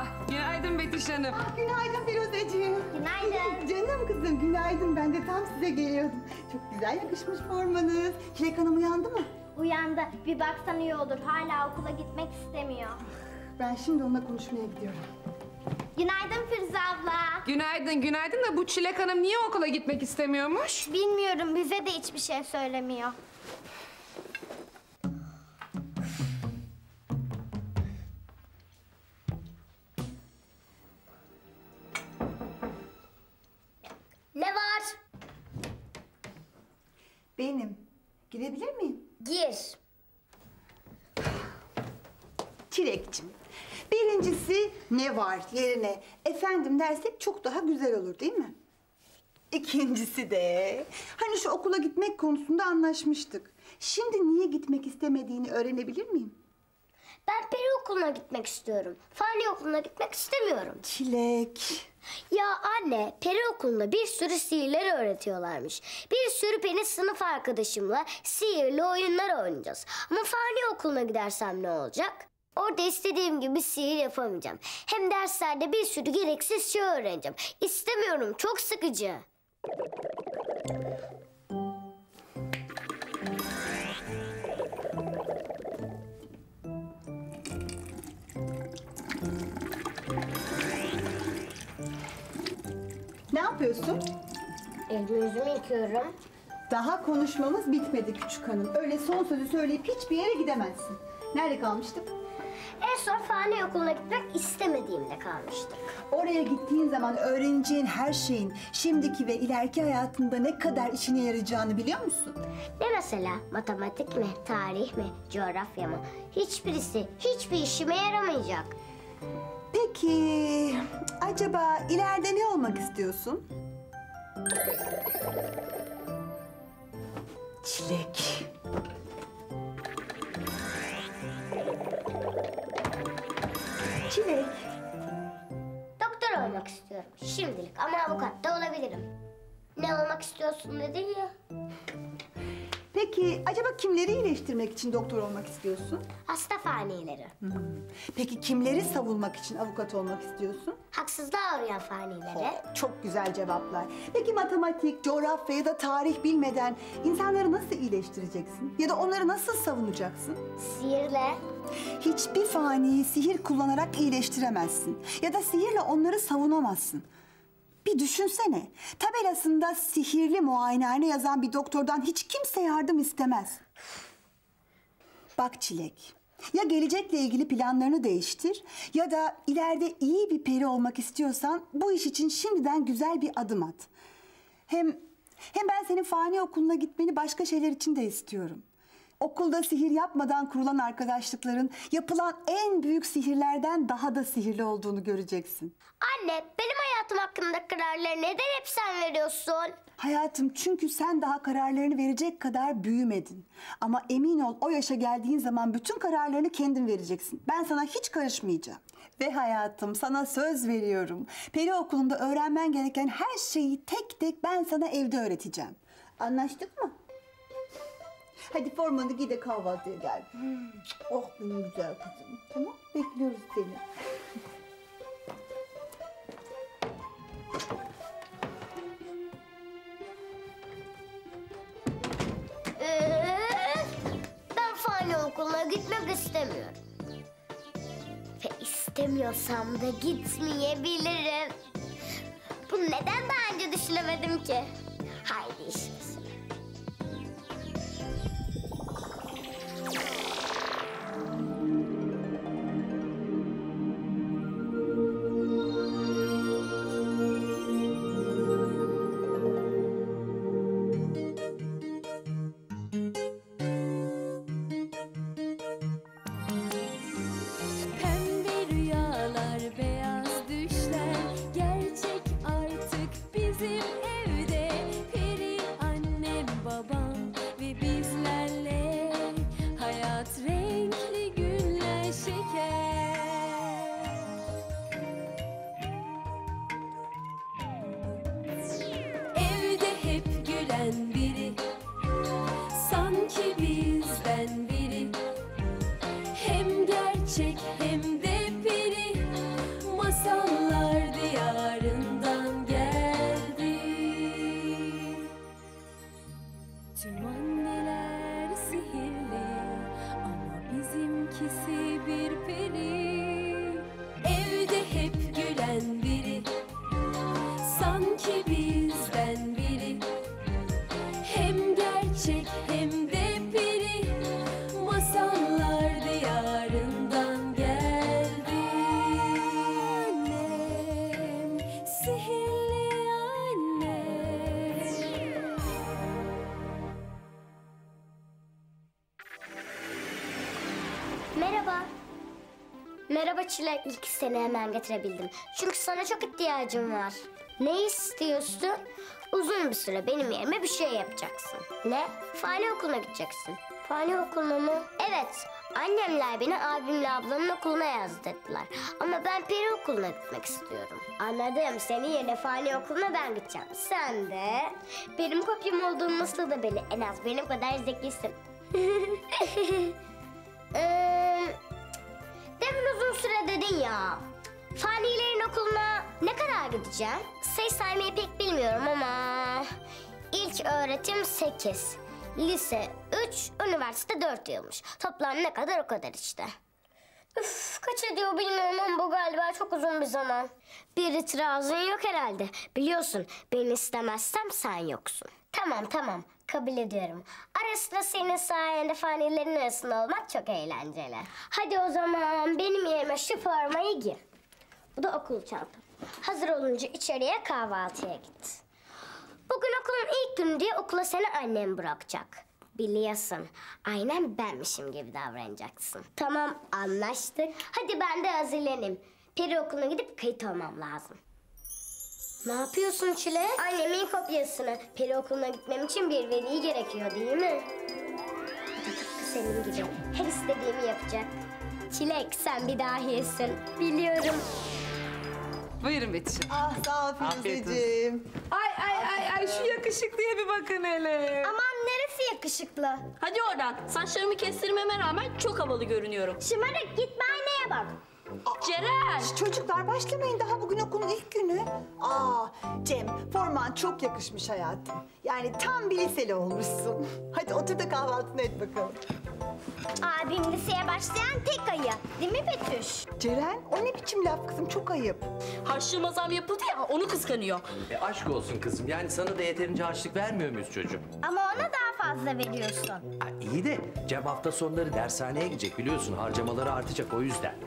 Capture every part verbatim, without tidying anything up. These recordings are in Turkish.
Günaydın Betüş Hanım. Ah, günaydın Firuzeciğim. Günaydın. Canım kızım günaydın. Ben de tam size geliyordum. Çok güzel yakışmış formanız. Çilek Hanım uyandı mı? Uyandı. Bir baksan iyi olur. Hala okula gitmek istemiyor. Ben şimdi onunla konuşmaya gidiyorum. Günaydın Firuze abla. Günaydın, günaydın da bu Çilek Hanım niye okula gitmek istemiyormuş? Bilmiyorum. Bize de hiçbir şey söylemiyor. Ne var? Benim. Girebilir miyim? Gir. Çilekçim. Birincisi ne var yerine efendim dersek çok daha güzel olur değil mi? İkincisi de hani şu okula gitmek konusunda anlaşmıştık. Şimdi niye gitmek istemediğini öğrenebilir miyim? Ben peri okuluna gitmek istiyorum. Fani okuluna gitmek istemiyorum. Çilek. Ya anne, peri okulunda bir sürü sihirler öğretiyorlarmış. Bir sürü peri sınıf arkadaşımla sihirli oyunlar oynayacağız. Ama fani okuluna gidersem ne olacak? Orada istediğim gibi sihir yapamayacağım. Hem derslerde bir sürü gereksiz şey öğreneceğim. İstemiyorum, çok sıkıcı. Ne yapıyorsun? Elimi yüzümü yıkıyorum. Daha konuşmamız bitmedi küçük hanım. Öyle son sözü söyleyip hiçbir yere gidemezsin. Nerede kalmıştık? En son fani okuluna gitmek istemediğimde kalmıştık. Oraya gittiğin zaman öğreneceğin her şeyin şimdiki ve ileriki hayatında ne kadar işine yarayacağını biliyor musun? Ne mesela? Matematik mi, tarih mi, coğrafya mı? Hiçbirisi hiçbir işime yaramayacak. Peki acaba ileride ne olmak istiyorsun? Çilek. Çilek. Doktor olmak istiyorum şimdilik ama avukat da olabilirim. Ne olmak istiyorsun dedin ya. Peki acaba kimleri iyileştirmek için doktor olmak istiyorsun? Hasta fanileri. Peki kimleri savunmak için avukat olmak istiyorsun? Haksızlığa uğrayan fanileri. Oh, çok güzel cevaplar. Peki matematik, coğrafya ya da tarih bilmeden insanları nasıl iyileştireceksin? Ya da onları nasıl savunacaksın? Sihirle. Hiçbir faniyi sihir kullanarak iyileştiremezsin. Ya da sihirle onları savunamazsın. Bir düşünsene, tabelasında sihirli muayenehane yazan bir doktordan hiç kimse yardım istemez. Bak Çilek, ya gelecekle ilgili planlarını değiştir ya da ileride iyi bir peri olmak istiyorsan bu iş için şimdiden güzel bir adım at. Hem hem ben senin fani okuluna gitmeni başka şeyler için de istiyorum. Okulda sihir yapmadan kurulan arkadaşlıkların yapılan en büyük sihirlerden daha da sihirli olduğunu göreceksin. Anne, benim hayatım hakkında kararları neden hep sen veriyorsun? Hayatım, çünkü sen daha kararlarını verecek kadar büyümedin. Ama emin ol, o yaşa geldiğin zaman bütün kararlarını kendin vereceksin. Ben sana hiç karışmayacağım. Ve hayatım, sana söz veriyorum. Peri okulunda öğrenmen gereken her şeyi tek tek ben sana evde öğreteceğim. Anlaştık mı? Hadi formanı giy de kahvaltıya gel. Hmm. Oh benim güzel kızım. Tamam, bekliyoruz seni. Ee, ben fani okuluna gitmek istemiyorum. Ve istemiyorsam da gitmeyebilirim. Bunu neden daha önce düşünemedim ki? Haydi işimize. Gerçek artık bizim evde. Peri annem Merhaba Çilek. İlk seni hemen getirebildim. Çünkü sana çok ihtiyacım var. Ne istiyorsun? Uzun bir süre benim yerime bir şey yapacaksın. Ne? Fani okuluna gideceksin. Fani okuluna mı? Evet. Annemler beni abimle ablamın okuluna yazdırdılar. Ama ben peri okuluna gitmek istiyorum. Anladım. Senin yerine fani okuluna ben gideceğim. Sen de benim kopyam olduğunu nasıl da belli. En az benim kadar zekisin. ee, demin uzun süre dedin ya. Fanilerin okuluna ne kadar gideceğim? Sayı saymayı pek bilmiyorum ama... İlk öğretim sekiz. Lise üç, üniversite dört yılmış. Toplam ne kadar o kadar işte. Üf, kaç ediyor bilmiyorum ama bu galiba çok uzun bir zaman. Bir itirazın yok herhalde. Biliyorsun beni istemezsem sen yoksun. Tamam tamam kabul ediyorum. Ara sıra senin sayende fanilerin arasında olmak çok eğlenceli. Hadi o zaman benim yerime şu formayı giy. Bu da okul çantam. Hazır olunca içeriye kahvaltıya git. Bugün okulun ilk günü diye okula seni annem bırakacak. Biliyorsun, aynen benmişim gibi davranacaksın. Tamam, anlaştık. Hadi ben de hazırlanayım. Peri okuluna gidip kayıt olmam lazım. Ne yapıyorsun Çilek? Annemin kopyasını. Peri okuluna gitmem için bir veli gerekiyor değil mi? Tıpkı senin gibi. Her istediğimi yapacak. Çilek, sen bir dahiyesin. Biliyorum. Buyurun Betüş'üm. Ah sağ ol Firuzeciğim. Ay ay ay ay şu yakışıklıya bir bakın hele. Aman neresi yakışıklı? Hadi oradan. Saçlarımı kestirmeme rağmen çok havalı görünüyorum. Şımarık git aynaya bak. Ceren! Çocuklar başlamayın, daha bugün okulun ilk günü. Aa Cem, forman çok yakışmış hayatım. Yani tam bir liseli olmuşsun. Hadi otur da kahvaltını et bakalım. Abim liseye başlayan tek ayı. Değil mi Betüş? Ceren, o ne biçim laf kızım, çok ayıp. Harçlığıma zam yapıldı ya, onu kıskanıyor. E aşk olsun kızım. Yani sana da yeterince harçlık vermiyor muyuz çocuğum? Ama ona daha fazla veriyorsun. Ha, iyi de Cem hafta sonları dershaneye gidecek biliyorsun. Harcamaları artacak o yüzden.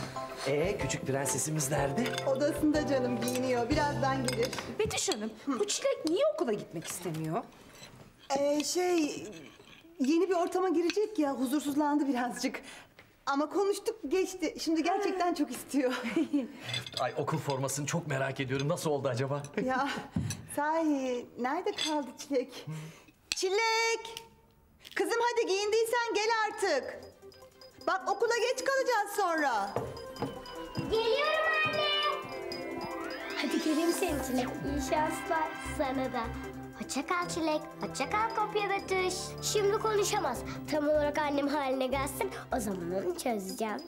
Ee küçük prensesimiz nerede? Odasında canım, giyiniyor. Birazdan gelir. Betüş Hanım, bu Çilek niye okula gitmek istemiyor? Ee, şey, yeni bir ortama girecek ya, huzursuzlandı birazcık. Ama konuştuk, geçti. Şimdi gerçekten çok istiyor. Ay okul formasını çok merak ediyorum. Nasıl oldu acaba? Ya sahi, nerede kaldı Çilek? Çilek! Kızım hadi giyindiysen gel artık. Bak okula geç kalacağız sonra. Geliyorum anne. Hadi geleyim senin Çilek. İyi şanslar sana da. Hoşça kal Çilek. Hoşça kal kopya Betüş. Şimdi konuşamaz. Tam olarak annem haline gelsin. O zaman onu çözeceğim.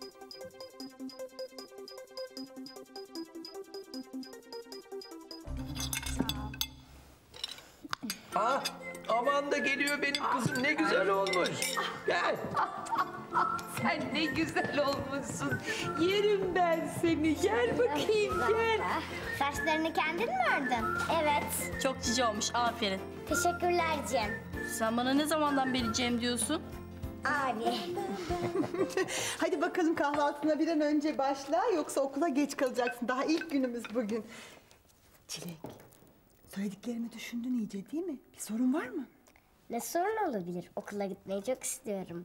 Ah aman da geliyor benim kızım. Ne güzel olmuş. Gel. Sen ne güzel olmuşsun. Yerim ben seni. Gel bakayım gel. Saçlarını kendin mi ördün? Evet. Çok cici olmuş, aferin. Teşekkürler Cem. Sen bana ne zamandan beri Cem diyorsun? Abi. Hadi bakalım kahvaltına bir an önce başla, yoksa okula geç kalacaksın. Daha ilk günümüz bugün. Çilek, söylediklerimi düşündün iyice değil mi? Bir sorun var mı? Ne sorun olabilir? Okula gitmeyi çok istiyorum.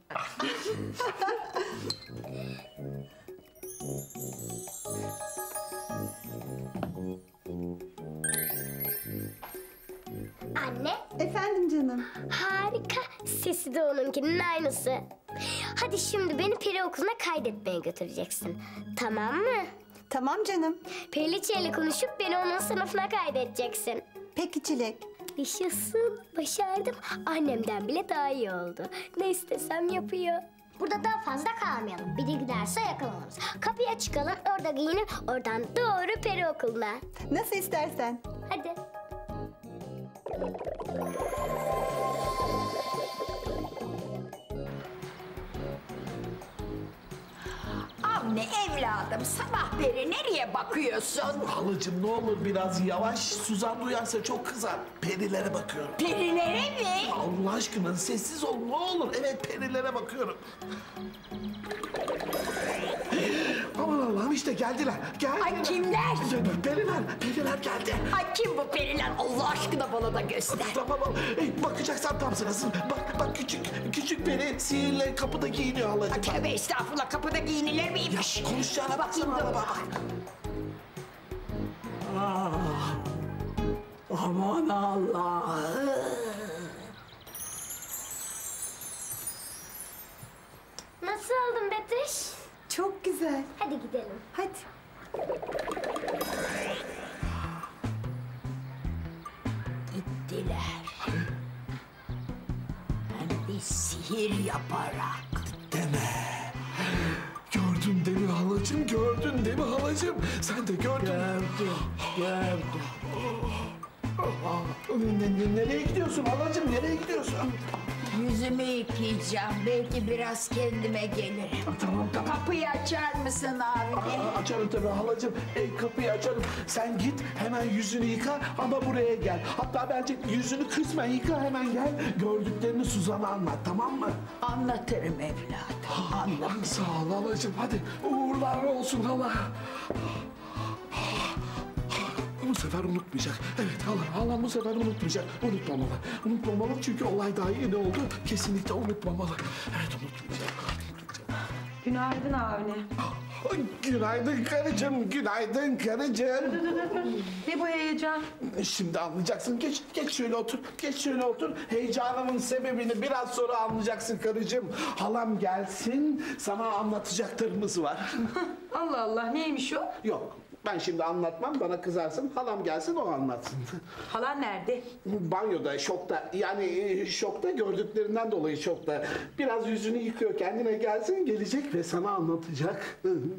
Anne, Efendim canım. harika. Sesi de onunkinin aynısı. Hadi şimdi beni peri okuluna kaydetmeye götüreceksin. Tamam mı? Tamam canım. Periliçe ile konuşup beni onun sınıfına kaydedeceksin. Peki Çilek. Yaşasın, başardım. Annemden bile daha iyi oldu. Ne istesem yapıyor. Burada daha fazla kalmayalım. Biri giderse yakalanırız. Kapıya çıkalım, orada giyinip oradan doğru peri okuluna. Nasıl istersen. Hadi. Avni evladım, sabah beri nereye bakıyorsun? Halacığım ne olur biraz yavaş. Suzan duyarsa çok kızar. Perilere bakıyorum. Perilere mi? Allah aşkına sessiz ol ne olur. Evet perilere bakıyorum. Aman Allah'ım işte geldiler. Geldiler. Ay, kimler? Periler, periler geldi. Ay kim bu periler? Allah aşkına bana da göster. Tamam tamam. Ey, bakacaksan tam sırası. Bak bak küçük küçük peri sihirle kapıda giyiniyor halacığım. Tövbe estağfurullah, kapıda giyinilir miymiş? Konuşacağına Bakayım baksana dur. bak. Ah, aman Allah. Nasıl oldun Betüş? Çok güzel. Hadi gidelim. Hadi. Gittiler. Hem de sihir yaparak. Deme. Gördün değil mi halacığım? Gördün değil mi halacığım? Sen de gördün. Gördüm, gördüm. Ne- ne- Nereye gidiyorsun halacığım? Nereye gidiyorsun? Yüzümü yıkayacağım. Belki biraz kendime gelirim. Tamam tamam. Kapıyı açar mısın abi? Aa, açarım tabii halacığım. Ey, kapıyı açarım. Sen git hemen yüzünü yıka ama buraya gel. Hatta bence yüzünü kısmen yıka hemen gel. Gördüklerini Suzan'a anlat, tamam mı? Anlatırım evladım, anlatırım. Sağ ol halacığım. Hadi uğurlar olsun hala. Bu sefer unutmayacak. Evet hala, hala bu sefer unutmayacak. Unutmamalı. Unutmamalı çünkü olay daha yeni oldu. Kesinlikle unutmamalı. Evet unutmayacak. Günaydın Avni. Ay, günaydın karıcığım, günaydın karıcığım. Ne bu heyecan? Şimdi anlayacaksın. Geç, geç şöyle otur. Geç şöyle otur. Heyecanımın sebebini biraz sonra anlayacaksın karıcığım. Halam gelsin, sana anlatacaklarımız var. Allah Allah, neymiş o? Yok, ben şimdi anlatmam, bana kızarsın. Halam gelsin, o anlatsın. Halan nerede? Banyoda, şokta. Yani e, şokta, gördüklerinden dolayı şokta. Biraz yüzünü yıkıyor, kendine gelsin, gelecek ve sana anlatacak.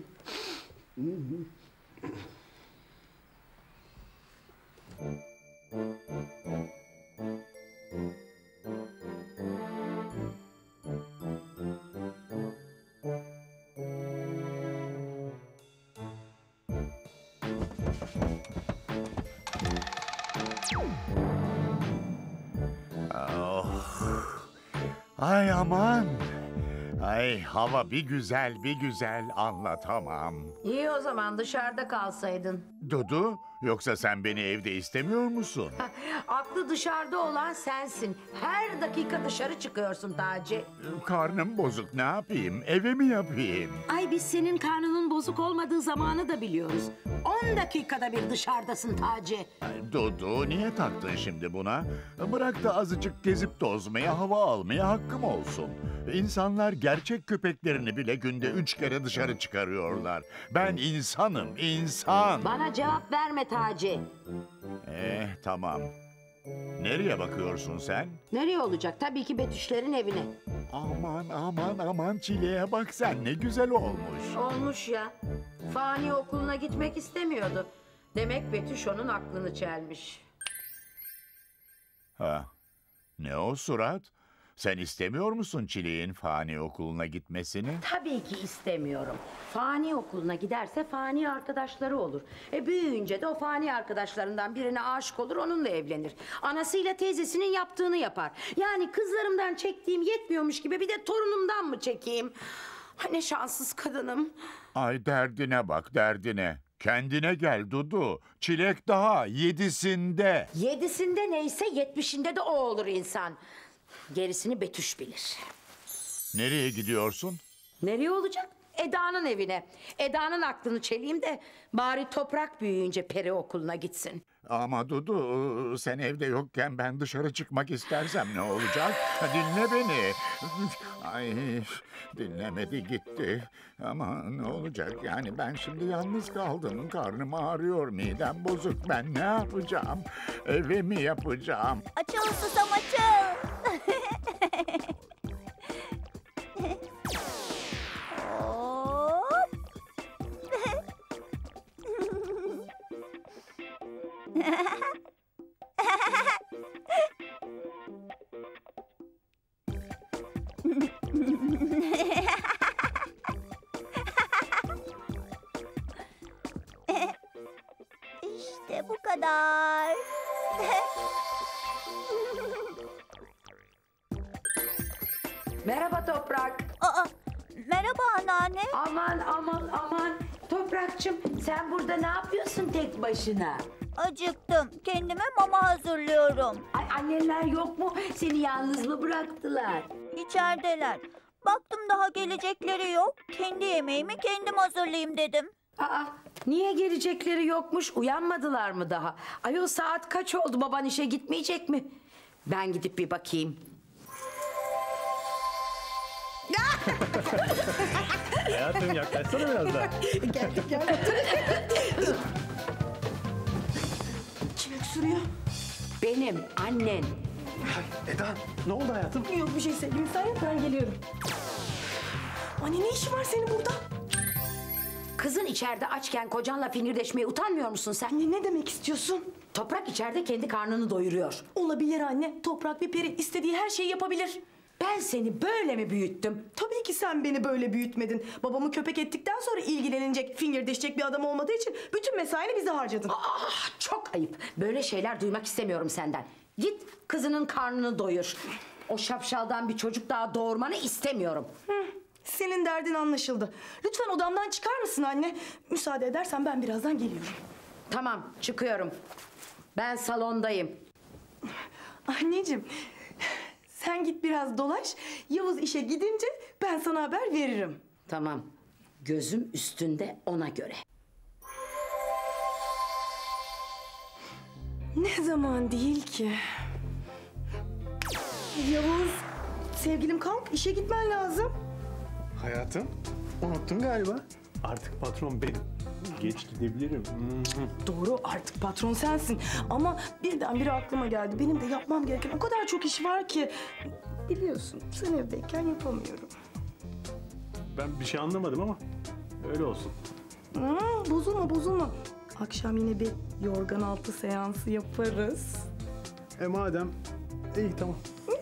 Ay aman. Ay hava bir güzel bir güzel anlatamam. İyi o zaman dışarıda kalsaydın. Dudu, yoksa sen beni evde istemiyor musun? Aklı dışarıda olan sensin. Her dakika dışarı çıkıyorsun Taci. Karnım bozuk, ne yapayım? Eve mi yapayım? Ay biz senin karnının bozuk olmadığı zamanı da biliyoruz. On dakikada bir dışarıdasın Taci. Ay, Dudu, niye taktın şimdi buna? Bırak da azıcık gezip tozmaya, hava almaya hakkım olsun. İnsanlar gerçek köpeklerini bile günde üç kere dışarı çıkarıyorlar. Ben insanım, insan. Bana cevap verme Taci. Eh, tamam. Nereye bakıyorsun sen? Nereye olacak? Tabii ki Betüşlerin evine. Aman aman aman çileğe bak sen, ne güzel olmuş. Olmuş ya. Fani okuluna gitmek istemiyordu. Demek Betüş onun aklını çelmiş. Ha, ne o surat? Sen istemiyor musun Çileğin Fani okuluna gitmesini? Tabii ki istemiyorum. Fani okuluna giderse fani arkadaşları olur. E büyüyünce de o fani arkadaşlarından birine aşık olur, onunla evlenir. Anasıyla teyzesinin yaptığını yapar. Yani kızlarımdan çektiğim yetmiyormuş gibi bir de torunumdan mı çekeyim? Ay ne şanssız kadınım. Ay derdine bak derdine. Kendine gel Dudu. Çilek daha yedisinde. Yedisinde neyse yetmişinde de o olur insan. Gerisini Betüş bilir. Nereye gidiyorsun? Nereye olacak? Eda'nın evine. Eda'nın aklını çeleyim de bari Toprak büyüyünce peri okuluna gitsin. Ama Dudu, sen evde yokken ben dışarı çıkmak istersem ne olacak? Dinle beni. Ay, dinlemedi gitti. Ama ne olacak yani, ben şimdi yalnız kaldım. Karnım ağrıyor, midem bozuk. Ben ne yapacağım? Eve mi yapacağım? Açıl susam açıl. Hop. İşte bu kadar. Merhaba Toprak. Aa, Merhaba anneanne. Aman aman aman. Toprakçım sen burada ne yapıyorsun tek başına? Acıktım. Kendime mama hazırlıyorum. Ay anneler yok mu? Seni yalnız mı bıraktılar? İçerideler. Baktım daha gelecekleri yok. Kendi yemeğimi kendim hazırlayayım dedim. Aa, niye gelecekleri yokmuş? Uyanmadılar mı daha? Ayol saat kaç oldu? Baban işe gitmeyecek mi? Ben gidip bir bakayım. Hayatım yaklaşsana biraz daha. Geldik geldik. Kim öksürüyor? Benim annen. Eda ne oldu hayatım? Yok bir şey sevgilim, sen yap, ben geliyorum. Anne ne işi var senin burada? Kızın içeride açken kocanla finirdeşmeye utanmıyor musun sen? Anne ne demek istiyorsun? Toprak içeride kendi karnını doyuruyor. Olabilir anne. Toprak bir peri, istediği her şeyi yapabilir. Ben seni böyle mi büyüttüm? Tabii ki sen beni böyle büyütmedin. Babamı köpek ettikten sonra ilgilenilecek, fingirdeşecek bir adam olmadığı için bütün mesaini bize harcadın. Ah, çok ayıp. Böyle şeyler duymak istemiyorum senden. Git kızının karnını doyur. O şapşaldan bir çocuk daha doğurmanı istemiyorum. Hı, senin derdin anlaşıldı. Lütfen odamdan çıkar mısın anne? Müsaade edersen ben birazdan geliyorum. Tamam, çıkıyorum. Ben salondayım. Anneciğim, sen git biraz dolaş. Yavuz işe gidince ben sana haber veririm. Tamam. Gözüm üstünde ona göre. Ne zaman değil ki? Yavuz, sevgilim kalk, işe gitmen lazım. Hayatım unuttun galiba. Artık patron benim. Geç gidebilirim. Doğru, artık patron sensin. Ama birdenbire aklıma geldi. Benim de yapmam gereken o kadar çok iş var ki. Biliyorsun, sen evdeyken yapamıyorum. Ben bir şey anlamadım ama öyle olsun. Hmm, bozulma, bozulma. Akşam yine bir yorgan altı seansı yaparız. E madem iyi tamam.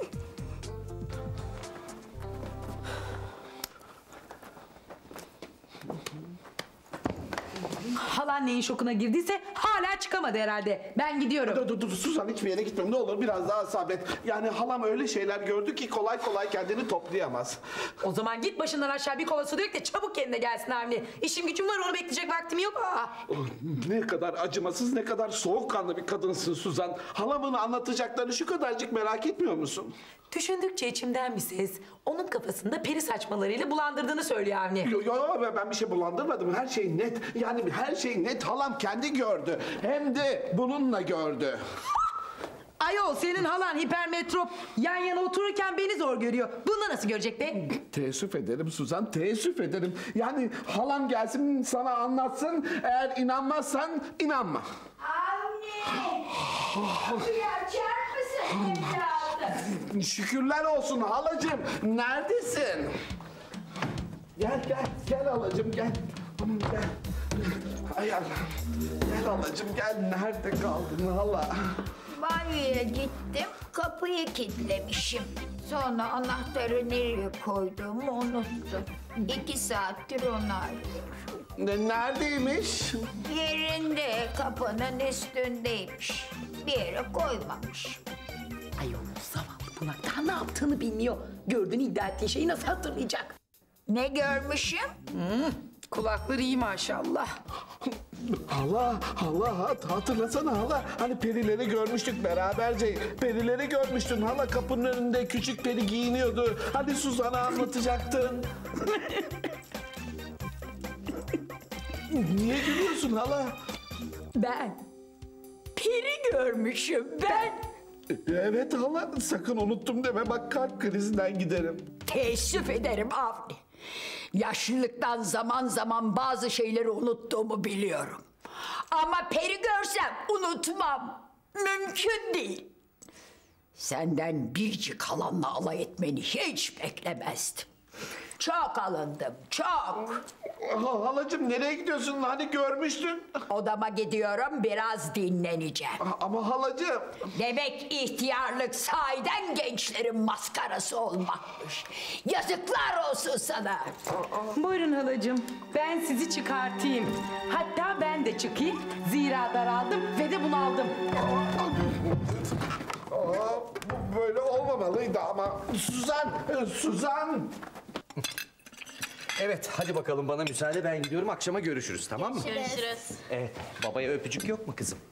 Halan neyin şokuna girdiyse hala çıkamadı herhalde. Ben gidiyorum. Dur dur dur Suzan, hiçbir yere gitmem, ne olur biraz daha sabret. Yani halam öyle şeyler gördü ki kolay kolay kendini toplayamaz. O zaman git başından aşağı bir kova su dök de çabuk kendine gelsin Avni. İşim gücüm var, onu bekleyecek vaktim yok. Aa. Ne kadar acımasız, ne kadar soğukkanlı bir kadınsın Suzan. Halamın anlatacaklarını şu kadarcık merak etmiyor musun? Düşündükçe içimden bir ses onun kafasında peri saçmalarıyla bulandırdığını söylüyor Avni. Yo, yo, yo, ben bir şey bulandırmadım. Her şey net. Yani her şey net. Halam kendi gördü. Hem de bununla gördü. Ayol, senin halan hipermetrop yan yana otururken beni zor görüyor. Bunu nasıl görecek be? Teessüf ederim Suzan, teessüf ederim. Yani halam gelsin sana anlatsın. Eğer inanmazsan inanma. Avni! Kapıyı açar mısın evladım? Şükürler olsun halacığım. Neredesin? Gel gel gel halacığım gel. Aman gel. Ay Allah. Gel halacığım gel. Nerede kaldın hala? Banyoya gittim, kapıyı kilitlemişim. Sonra anahtarı nereye koyduğumu unuttum. İki saattir onu arıyorum. Ne, neredeymiş? Yerinde, kapının üstündeymiş. Bir yere koymamış. Ayol, zavallı bunak daha ne yaptığını bilmiyor. Gördüğünü iddia ettiği şeyi nasıl hatırlayacak? Ne görmüşüm? Kulakları iyi maşallah. Hala, hala hat, hatırlasana hala. Hani perileri görmüştük beraberce. Perileri görmüştün hala, kapının önünde küçük peri giyiniyordu. Hadi Suzan'a anlatacaktın. Niye gülüyorsun hala? Ben peri görmüşüm ben. Evet hala, sakın unuttum deme, bak kalp krizinden giderim. Teessüf ederim Avni. Yaşlılıktan zaman zaman bazı şeyleri unuttuğumu biliyorum. Ama peri görsem unutmam. Mümkün değil. Senden biricik halanla alay etmeni hiç beklemezdim. Çok alındım, çok. Ha, halacığım nereye gidiyorsun? Hani görmüştün. Odama gidiyorum, biraz dinleneceğim. Ama halacığım. Demek ihtiyarlık sahiden gençlerin maskarası olmakmış. Yazıklar olsun sana. Buyurun halacığım, ben sizi çıkartayım. Hatta ben de çıkayım. Zira daraldım ve de bunaldım. Aa, bu böyle olmamalıydı ama. Suzan, Suzan. Evet hadi bakalım bana müsaade ben gidiyorum akşama görüşürüz tamam mı? Görüşürüz. Evet babaya öpücük yok mu kızım?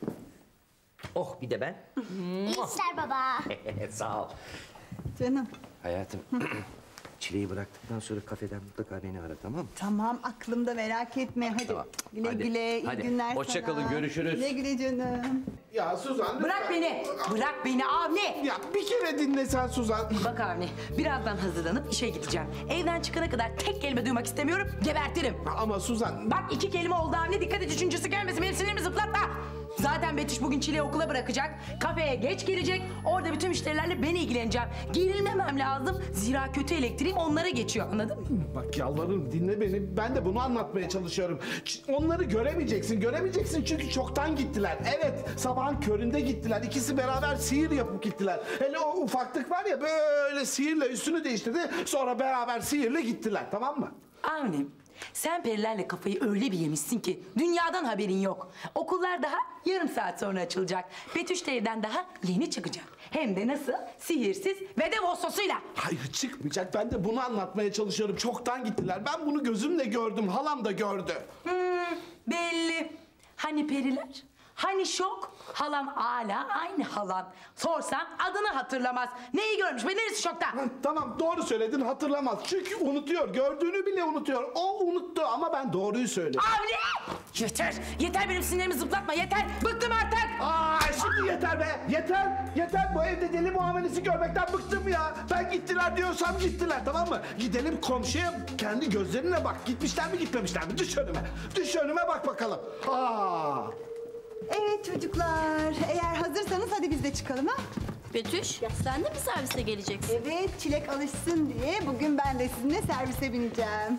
Oh bir de ben. İyi işler baba. Sağ ol. Canım. Hayatım çileği bıraktıktan sonra kafeden mutlaka beni ara tamam mı? Tamam aklımda merak etme hadi. Tamam. Güle Hadi, güle iyi hadi. günler Hoşça sana. kalın, görüşürüz. Güle güle canım. Ya Suzan Bırak lütfen. beni. Bırak beni Avni. Ya bir kere dinle sen Suzan. Bak Avni, birazdan hazırlanıp işe gideceğim. Evden çıkana kadar tek kelime duymak istemiyorum, gebertirim. Ama Suzan... Bak iki kelime oldu Avni, dikkat et üçüncüsü gelmesin, benim sinirimi zıplatma. Zaten Betüş bugün Çile'yi okula bırakacak, kafeye geç gelecek, orada bütün müşterilerle ben ilgileneceğim. Gerilmemem lazım, zira kötü elektriğim onlara geçiyor, anladın mı? Bak yalvarırım dinle beni. Ben de bunu anlatmaya çalışıyorum. Ç- Onları göremeyeceksin. Göremeyeceksin çünkü çoktan gittiler. Evet sabahın köründe gittiler. İkisi beraber sihir yapıp gittiler. Hele o ufaklık var ya böyle sihirle üstünü değiştirdi. Sonra beraber sihirle gittiler tamam mı? Avni, sen perilerle kafayı öyle bir yemişsin ki dünyadan haberin yok. Okullar daha yarım saat sonra açılacak. Betüş de evden daha yeni çıkacak. Hem de nasıl? Sihirsiz ve de vossosuyla. Hayır çıkmayacak. Ben de bunu anlatmaya çalışıyorum. Çoktan gittiler. Ben bunu gözümle gördüm. Halam da gördü. Hmm, belli. Hani periler? Hani şok? Halan hala aynı halan. Sorsan adını hatırlamaz. Neyi görmüş ve neresi şokta? Ha, tamam doğru söyledin hatırlamaz. Çünkü unutuyor. Gördüğünü bile unutuyor. O unuttu ama ben doğruyu söyledim. Avni! Yeter! Yeter benim sinirimi zıplatma yeter! Bıktım artık! Aa şimdi yeter be. Yeter. Yeter. Bu evde deli muamelesi görmekten bıktım ya. Ben gittiler diyorsam gittiler tamam mı? Gidelim komşuya kendi gözlerine bak. Gitmişler mi gitmemişler mi? Düş önüme. Düş önüme bak bakalım. Aa. Evet çocuklar eğer hazırsanız hadi biz de çıkalım ha. Betüş, sen de mi servise geleceksin? Evet Çilek alışsın diye bugün ben de sizinle servise bineceğim.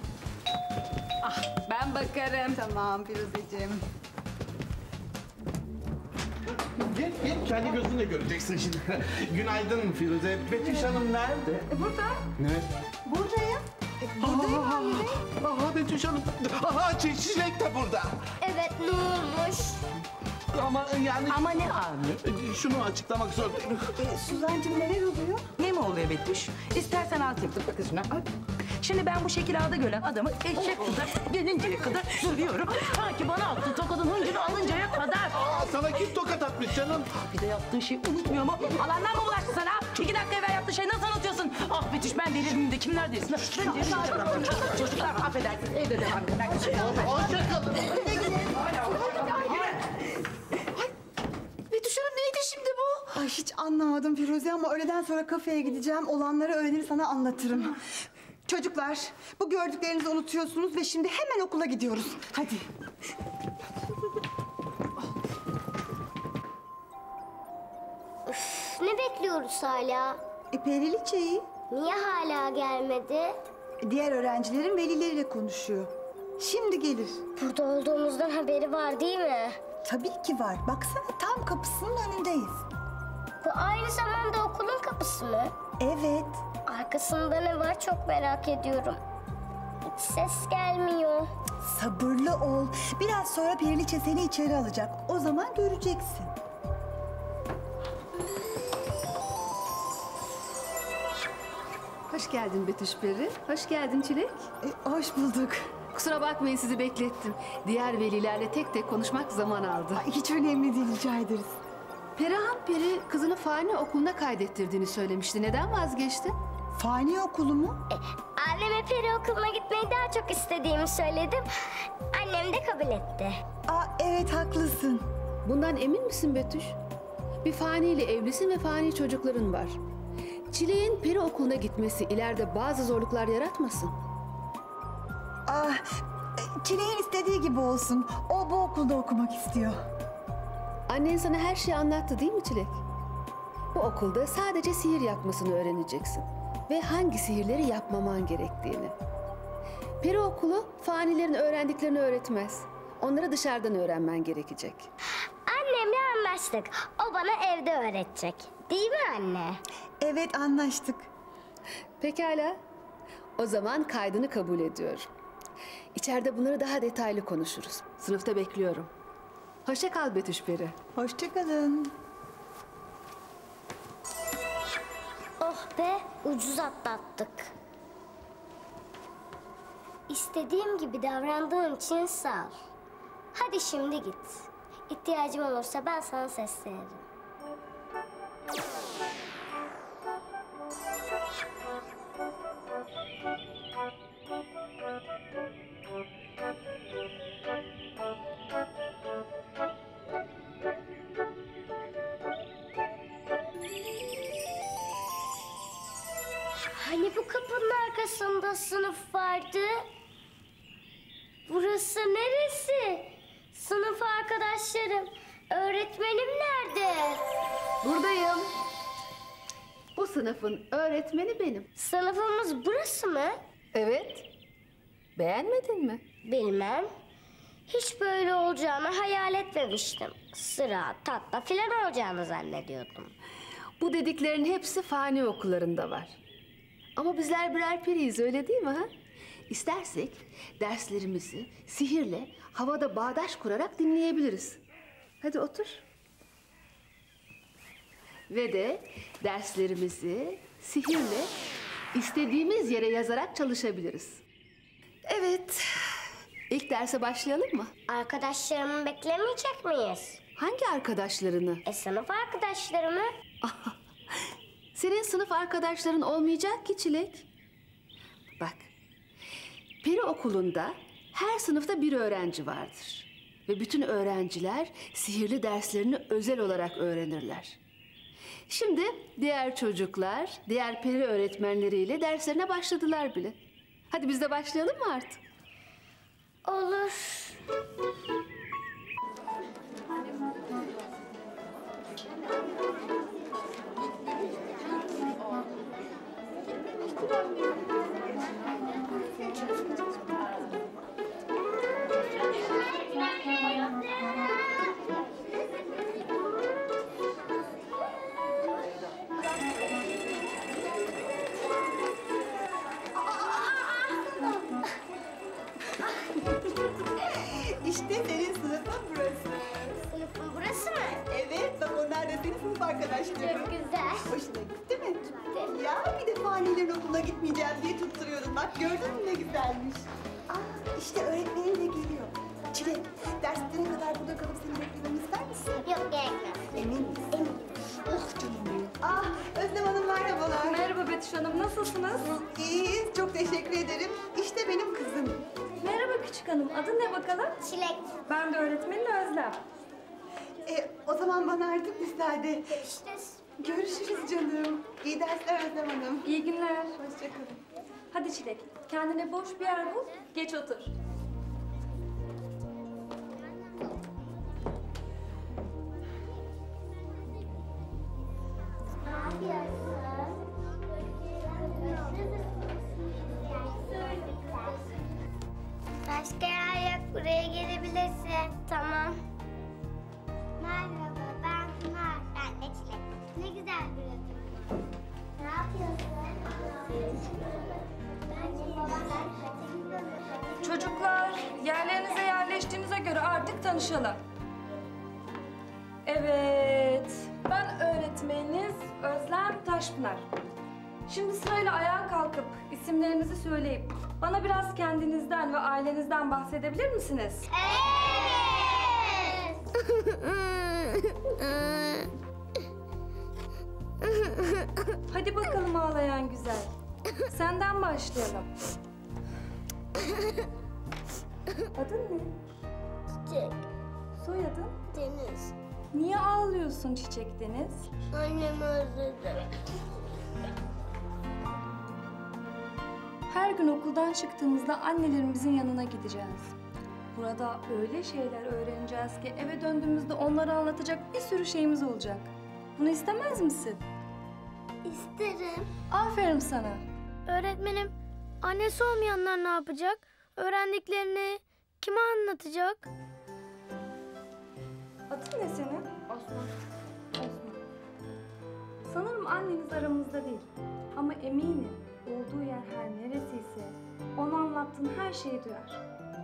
Ah, ben bakarım. Tamam Firuzeciğim. Gel, gel kendi gözünle göreceksin şimdi. Günaydın Firuze. Betüş Hanım nerede? E, burada. Ne? Buradayım. E, buradayım Avni Bey. Aha Betüş Hanım. Aha Çi- Çilek de burada. Evet ne olmuş? Ama yani... Ama ne Avni? Şunu açıklamak zorundayım. E, Suzancığım neler oluyor? Ne mi oluyor Betüş? İstersen al tıp kızına. Şimdi ben bu şekil ağda gören adamı eşek kadar gelinceye kadar sürüyorum. Ta ki bana attı tokadın hıncını alıncaya kadar. Aa, sana kim tokat atmış canım? Bir de yaptığı şeyi unutmuyor mu? Alandan mı bulaştı sana? İki dakika evvel yaptığı şeyi nasıl unutuyorsun? Ah Betüş ben delirdim de kimler delirsin? Ben delirdim. Çocuklar affedersiniz evde devam edin. Hoşçakalın. Betüş Hanım neydi şimdi bu? Ay hiç anlamadım Firuze ama öğleden sonra kafeye gideceğim. Olanları öğrenir sana anlatırım. Çocuklar bu gördüklerinizi unutuyorsunuz ve şimdi hemen okula gidiyoruz. Hadi. Üf, ne bekliyoruz hala? E Periliçe'yi Niye hala gelmedi? diğer öğrencilerin velileriyle konuşuyor. Şimdi gelir. Burada olduğumuzdan haberi var değil mi? Tabii ki var. Baksana tam kapısının önündeyiz. Bu aynı zamanda okulun kapısı mı? Evet. Arkasında ne var çok merak ediyorum. Hiç ses gelmiyor. Sabırlı ol. Biraz sonra Periliçe seni içeri alacak. O zaman göreceksin. Hoş geldin Betüş Peri. Hoş geldin Çilek. E, hoş bulduk. Kusura bakmayın sizi beklettim. Diğer velilerle tek tek konuşmak zaman aldı. Ay, hiç önemli değil rica ederiz. Perihan Peri kızını Fani Okulu'na kaydettirdiğini söylemişti. Neden vazgeçti? Fani okulu mu? Anneme peri okuluna gitmeyi daha çok istediğimi söyledim. Annem de kabul etti. Aa, evet haklısın. Bundan emin misin Betüş? Bir Fani ile evlisin ve Fani çocukların var. Çilek'in peri okuluna gitmesi ileride bazı zorluklar yaratmasın. Aa, Çilek'in istediği gibi olsun. O bu okulda okumak istiyor. Annen sana her şeyi anlattı değil mi Çilek? Bu okulda sadece sihir yapmasını öğreneceksin. Ve hangi sihirleri yapmaman gerektiğini. Peri okulu fanilerin öğrendiklerini öğretmez. Onları dışarıdan öğrenmen gerekecek. Annemle anlaştık. O bana evde öğretecek. Değil mi anne? Evet anlaştık. Pekala. O zaman kaydını kabul ediyorum. İçeride bunları daha detaylı konuşuruz. Sınıfta bekliyorum. Hoşça kal Betüş Peri. Hoşça kalın. Oh be ucuz atlattık. İş İstediğim gibi davrandığın için sağ ol. Hadi şimdi git. İhtiyacım olursa ben sana seslenirim. Hani bu kapının arkasında sınıf vardı? Burası neresi? Sınıf arkadaşlarım, öğretmenim nerede? Buradayım. Bu sınıfın öğretmeni benim. Sınıfımız burası mı? Evet. Beğenmedin mi? Bilmem. Hiç böyle olacağını hayal etmemiştim. Sıra, tatlı filan olacağını zannediyordum. Bu dediklerin hepsi fani okullarında var. Ama bizler birer periyiz, öyle değil mi ha? İstersek derslerimizi sihirle havada bağdaş kurarak dinleyebiliriz. Hadi otur. Ve de derslerimizi sihirle istediğimiz yere yazarak çalışabiliriz. Evet. İlk derse başlayalım mı? Arkadaşlarımı beklemeyecek miyiz? Hangi arkadaşlarını? E sınıf arkadaşlarımı. Senin sınıf arkadaşların olmayacak ki Çilek. Bak, peri okulunda her sınıfta bir öğrenci vardır. Ve bütün öğrenciler sihirli derslerini özel olarak öğrenirler. Şimdi diğer çocuklar, diğer peri öğretmenleriyle derslerine başladılar bile. Hadi biz de başlayalım mı artık? Olur. İşte senin sınıfın burası. Sınıfın burası mı? Evet, bak onlar da senin sınıf arkadaşların. Çok güzel. Hoşuna gitti mi? Gitti. Ya bir de fanilerin okuluna gitmeyeceğim diye tutturuyordun. Bak gördün mü ne güzelmiş. Aa, işte öğretmenin de geliyor. Çilek, derslerine kadar burada kalıp seni beklememi ister misin? Yok, gerekmez. Emin misin? Eminim. Oh canım benim. Ah, Özlem Hanım merhabalar. Merhaba Betüş Hanım, nasılsınız? İyiyiz, çok teşekkür ederim. İşte benim kızım. Merhaba küçük hanım, adın ne bakalım? Çilek. Ben de öğretmenin Özlem. E, o zaman bana artık müsaade. Görüşürüz. Görüşürüz canım. İyi dersler Özlem Hanım. İyi günler. Hoşçakalın. Hadi Çilek, kendine boş bir yer bul, geç otur. Başka yer yok, buraya gelebilirsin. Tamam. Merhaba, ben Pınar. Ben de Çilek. Ne güzel bir ödül. Ne yapıyorsun? Çocuklar, yerlerinize yerleştiğinize göre artık tanışalım. Evet, ben öğretmeniniz Özlem Taşpınar. Şimdi sırayla ayağa kalkıp isimlerinizi söyleyip bana biraz kendinizden ve ailenizden bahsedebilir misiniz? Hadi bakalım ağlayan güzel. Senden başlayalım. Adın ne? Çiçek. Soyadın? Deniz. Niye ağlıyorsun Çiçek Deniz? Annemi özledim. Her gün okuldan çıktığımızda annelerimizin yanına gideceğiz. Burada öyle şeyler öğreneceğiz ki eve döndüğümüzde onlara anlatacak bir sürü şeyimiz olacak. Bunu istemez misin? İsterim. Aferin sana. Öğretmenim, annesi olmayanlar ne yapacak? Öğrendiklerini kime anlatacak? Adın ne senin? Osman. Osman. Sanırım anneniz aramızda değil. Ama eminim olduğu yer her neresiyse ona anlattığın her şeyi duyar.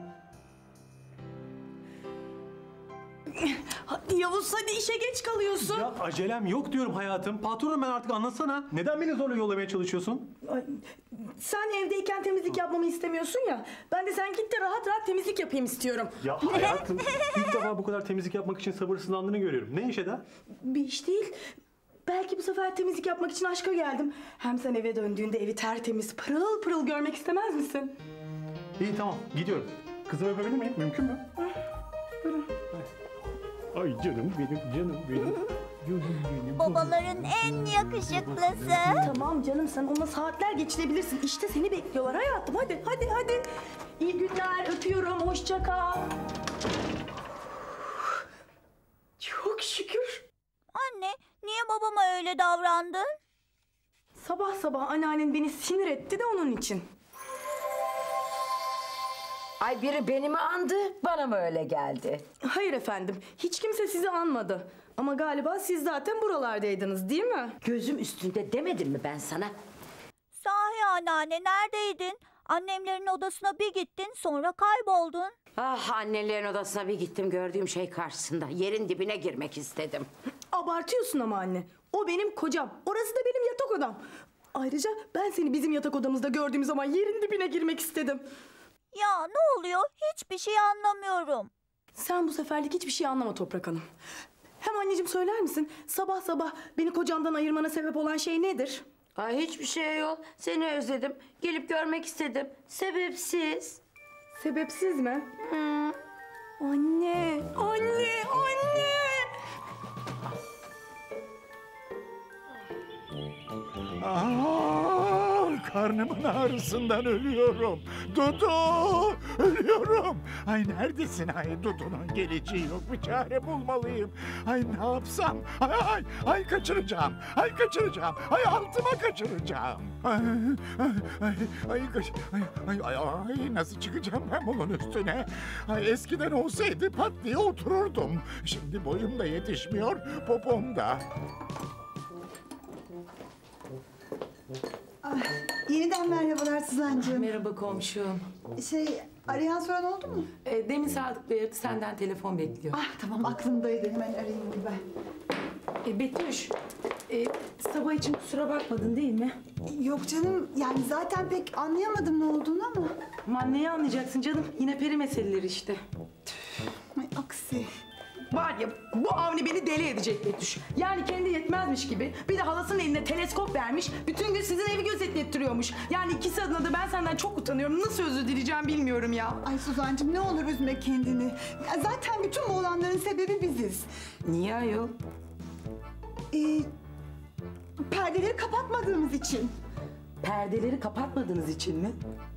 Hadi Yavuz, hadi işe geç kalıyorsun. Ya acelem yok diyorum hayatım. Patronum ben, artık anlatsana. Neden beni zorla yollamaya çalışıyorsun? Ay, Sen evdeyken temizlik yapmamı istemiyorsun ya. Ben de sen git de rahat rahat temizlik yapayım istiyorum. Ya hayatım ilk defa bu kadar temizlik yapmak için sabırsızlandığını görüyorum. Ne iş Eda? Bir iş değil. Belki bu sefer temizlik yapmak için aşka geldim. Hem sen eve döndüğünde evi tertemiz, pırıl pırıl görmek istemez misin? İyi tamam gidiyorum. Kızımı öpebilir miyim? Mümkün mü? Buyurun. Ay canım benim, canım benim. Canım benim. Babaların en yakışıklısı. Tamam canım, sen onunla saatler geçirebilirsin. İşte seni bekliyorlar hayatım. Hadi hadi hadi. İyi günler, öpüyorum. Hoşça kal. Çok şükür. Anne, niye babama öyle davrandın? Sabah sabah anneannen beni sinir etti de onun için. Ay biri beni mi andı, bana mı öyle geldi? Hayır efendim, hiç kimse sizi anmadı. Ama galiba siz zaten buralardaydınız değil mi? Gözüm üstünde demedim mi ben sana? Sahi anneanne, neredeydin? Annemlerin odasına bir gittin, sonra kayboldun. Ah, annelerin odasına bir gittim, gördüğüm şey karşısında. Yerin dibine girmek istedim. Abartıyorsun ama anne. O benim kocam. Orası da benim yatak odam. Ayrıca ben seni bizim yatak odamızda gördüğüm zaman yerin dibine girmek istedim. Ya ne oluyor? Hiçbir şey anlamıyorum. Sen bu seferlik hiçbir şey anlama Toprak Hanım. Hem anneciğim söyler misin? Sabah sabah beni kocamdan ayırmana sebep olan şey nedir? Ay hiçbir şey yok. Seni özledim. Gelip görmek istedim. Sebepsiz. Sebepsiz mi? Hı. Anne, anne, anne! Aa, karnımın ağrısından ölüyorum. Dudu, ölüyorum. Ay neredesin? Ay Dudu'nun geleceği yok. Bir çare bulmalıyım. Ay ne yapsam? Ay ay, ay kaçıracağım. Ay kaçıracağım. Ay altıma kaçıracağım. Ay ay ay ay, kaç, ay, ay, ay, ay nasıl çıkacağım ben bunun üstüne? Ay eskiden olsaydı pat diye otururdum. Şimdi boyum da yetişmiyor, popom da. Ah, yeniden merhabalar Suzancığım. Merhaba komşum. Şey, arayan soran oldu mu? E, demin Sadık Bey aradı, senden telefon bekliyor. Ah tamam, aklımdaydı. Hemen arayayım bir ben. E, Betüş, e, sabah için kusura bakmadın değil mi? Yok canım, yani zaten pek anlayamadım ne olduğunu ama. Aman neyi anlayacaksın canım? Yine peri meseleleri işte. Ay aksi. Var ya, bu Avni beni deli edecek Betüş. Yani kendi yetmezmiş gibi bir de halasının eline teleskop vermiş, bütün gün sizin evi gözetlettiriyormuş. Yani ikisi adına da ben senden çok utanıyorum. Nasıl özür dileyeceğim bilmiyorum ya. Ay Suzancığım, ne olur üzme kendini. Ya zaten bütün bu olanların sebebi biziz. Niye ayol? Ee, perdeleri kapatmadığımız için. Perdeleri kapatmadığınız için mi?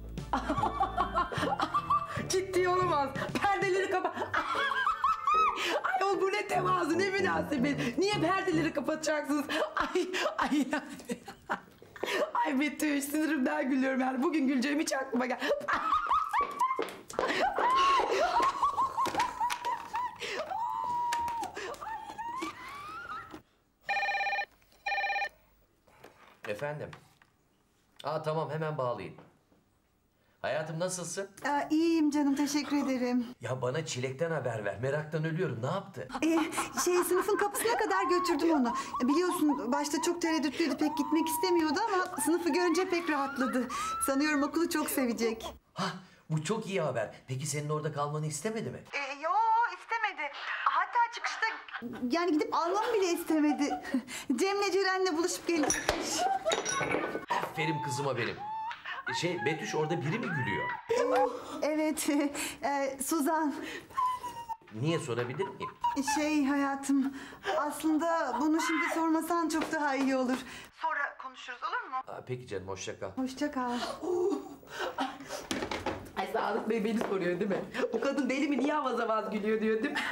Ciddi olamaz. Perdeleri kapat... Ayol bu ne tevazu, ne münasebet. Niye perdeleri kapatacaksınız? Ay, ay. Ay Betüş, sinirimden gülüyorum yani. Bugün güleceğim hiç aklıma gel. Efendim? Aa tamam, hemen bağlayın. Hayatım nasılsın? Aa, iyiyim canım, teşekkür ederim. Ya bana Çilek'ten haber ver. Meraktan ölüyorum. Ne yaptı? Ee, şey, sınıfın kapısına kadar götürdüm onu. Biliyorsun başta çok tereddütlüydü, pek gitmek istemiyordu ama sınıfı görünce pek rahatladı. Sanıyorum okulu çok sevecek. Hah, bu çok iyi haber. Peki senin orada kalmanı istemedi mi? Ee, yo istemedi. Hatta çıkışta yani gidip almamı bile istemedi. Cem'le Ceren'le buluşup gelecekmiş. Aferin kızıma benim. Şey, Betüş orada biri mi gülüyor? Ee, evet, ee, Suzan. Niye sorabilir miyim? Şey hayatım, aslında bunu şimdi sormasan çok daha iyi olur. Sonra konuşuruz, olur mu? Aa, peki canım, hoşça kal. Hoşça kal. Ay Sadık Bey beni soruyor değil mi? O kadın deli mi, niye avaz avaz gülüyor diyor değil mi?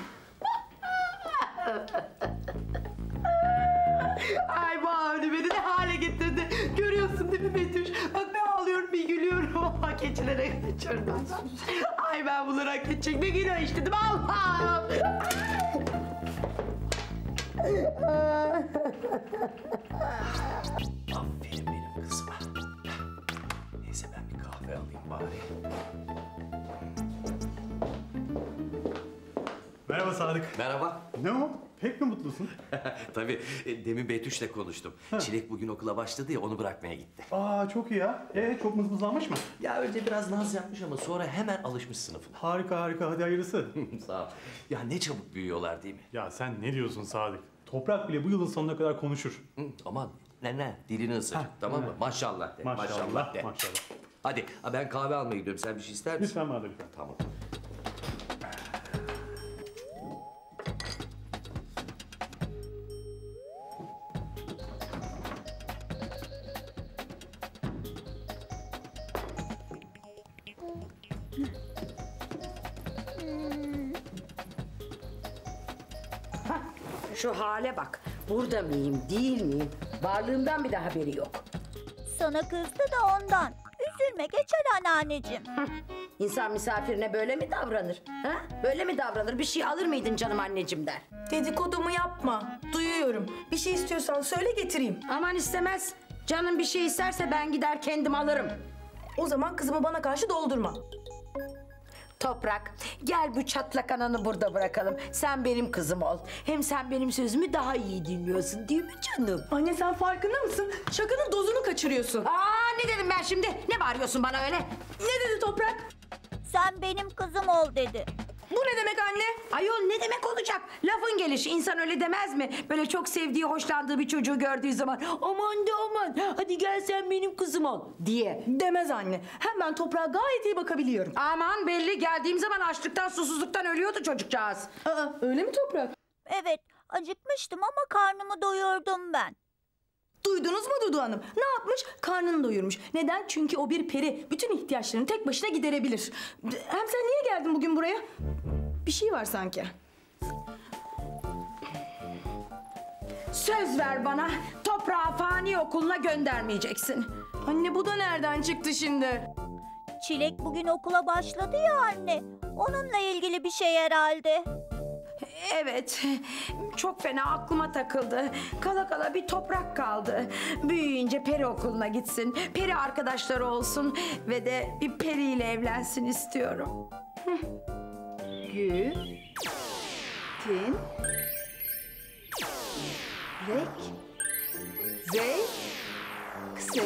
Ay bu Avni beni ne hale getirdi. Görüyorsun değil mi Betüş? Bak ben ağlıyorum bir gülüyorum. Keçilere kaçıyorum. Ay ben bunları hak edecek ne günah işledim Allah'ım. Aferin benim kızıma. Neyse ben bir kahve alayım bari. Merhaba Sadık. Merhaba. Ne o? Pek mi mutlusun? Tabii e, demin Betüş'le konuştum. Çilek bugün okula başladı ya onu bırakmaya gitti. Aa çok iyi ya. Ee çok mızmızlanmış mı? Ya önce biraz naz yapmış ama sonra hemen alışmış sınıfına. Harika harika, hadi hayırlısı. Sağ ol. Ya ne çabuk büyüyorlar değil mi? Ya sen ne diyorsun Sadık? Toprak bile bu yılın sonuna kadar konuşur. Hı, aman ne ne dilini ısır, tamam mı? evet. Maşallah de. Maşallah, de. maşallah. Hadi ha, ben kahve almaya gidiyorum. Sen bir şey ister misin? Lütfen bana lütfen. Tamam. Şu hale bak. Burada mıyım, değil miyim? Varlığımdan bile haberi yok. Sana kızdı da ondan. Üzülme, geçer anneanneciğim. İnsan misafirine böyle mi davranır? Ha? Böyle mi davranır? Bir şey alır mıydın canım anneciğim der. Dedikodumu yapma. Duyuyorum. Bir şey istiyorsan söyle getireyim. Aman istemez. Canım bir şey isterse ben gider kendim alırım. O zaman kızımı bana karşı doldurma. Toprak, gel bu çatlak ananı burada bırakalım. Sen benim kızım ol. Hem sen benim sözümü daha iyi dinliyorsun değil mi canım? Anne sen farkında mısın? Şakanın dozunu kaçırıyorsun. Aa ne dedim ben şimdi? Ne bağırıyorsun bana öyle? Ne dedi Toprak? Sen benim kızım ol dedi. Bu ne demek anne? Ayol ne demek olacak? Lafın gelişi, insan öyle demez mi? Böyle çok sevdiği, hoşlandığı bir çocuğu gördüğü zaman aman de aman hadi gel sen benim kızım ol diye. Demez anne. Hem ben Toprağa gayet iyi bakabiliyorum. Aman belli, geldiğim zaman açlıktan susuzluktan ölüyordu çocukcağız. Aa, öyle mi Toprak? Evet, acıkmıştım ama karnımı doyurdum ben. Duydunuz mu Dudu Hanım? Ne yapmış? Karnını doyurmuş. Neden? Çünkü o bir peri. Bütün ihtiyaçlarını tek başına giderebilir. Hem sen niye geldin bugün buraya? Bir şey var sanki. Söz ver bana, Toprağı fani okuluna göndermeyeceksin. Anne bu da nereden çıktı şimdi? Çilek bugün okula başladı ya anne. Onunla ilgili bir şey herhalde. Evet, çok fena aklıma takıldı. Kala kala bir Toprak kaldı. Büyüyünce peri okuluna gitsin, peri arkadaşları olsun ve de bir periyle evlensin istiyorum. Gül, tin, rek, zey, kıse.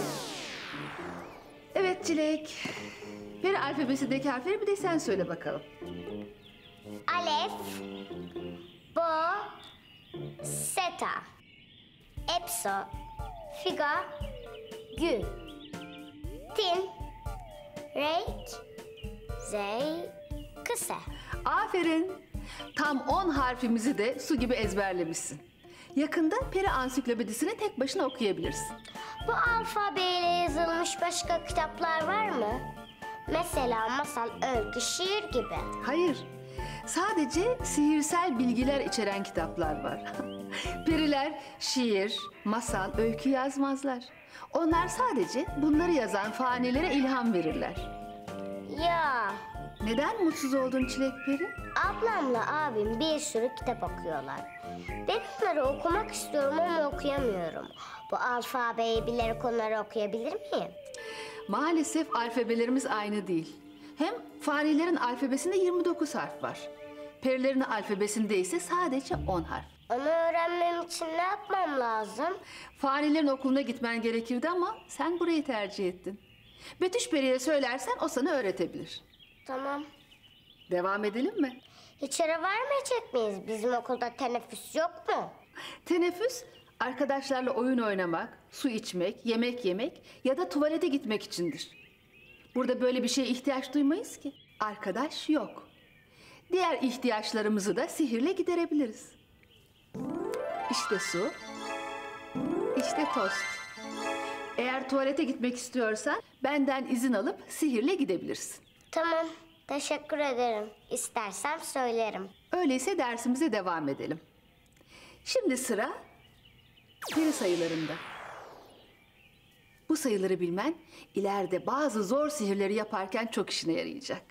Evet Çilek. Peri alfabesindeki harfleri bir de sen söyle bakalım. Alef, Bo, Seta, Epso, Figa, Gü, Tin, Rek, Zey, Kıse. Aferin. Tam on harfimizi de su gibi ezberlemişsin. Yakında peri ansiklopedisini tek başına okuyabilirsin. Bu alfabeyle yazılmış başka kitaplar var mı? Mesela masal, öykü, şiir gibi. Hayır. Sadece sihirsel bilgiler içeren kitaplar var. Periler şiir, masal, öykü yazmazlar. Onlar sadece bunları yazan fanilere ilham verirler. Ya Neden mutsuz oldun Çilek Peri? ablamla abim bir sürü kitap okuyorlar. Ben onları okumak istiyorum ama okuyamıyorum. Bu alfabeyi bilerek onları okuyabilir miyim? Maalesef alfabelerimiz aynı değil. Hem fanilerin alfabesinde yirmi dokuz harf var. Perilerin alfabesinde ise sadece on harf. Onu öğrenmem için ne yapmam lazım? Fanilerin okuluna gitmen gerekirdi ama sen burayı tercih ettin. Betüş Peri'ye söylersen o sana öğretebilir. Tamam. Devam edelim mi? Hiç ara vermeyecek miyiz? Bizim okulda teneffüs yok mu? Teneffüs, arkadaşlarla oyun oynamak, su içmek, yemek yemek ya da tuvalete gitmek içindir. Burada böyle bir şeye ihtiyaç duymayız ki. Arkadaş yok. Diğer ihtiyaçlarımızı da sihirle giderebiliriz. İşte su, işte tost. Eğer tuvalete gitmek istiyorsan benden izin alıp sihirle gidebilirsin. Tamam. Teşekkür ederim. İstersem söylerim. Öyleyse dersimize devam edelim. Şimdi sıra peri sayılarında. Bu sayıları bilmen ileride bazı zor sihirleri yaparken çok işine yarayacak.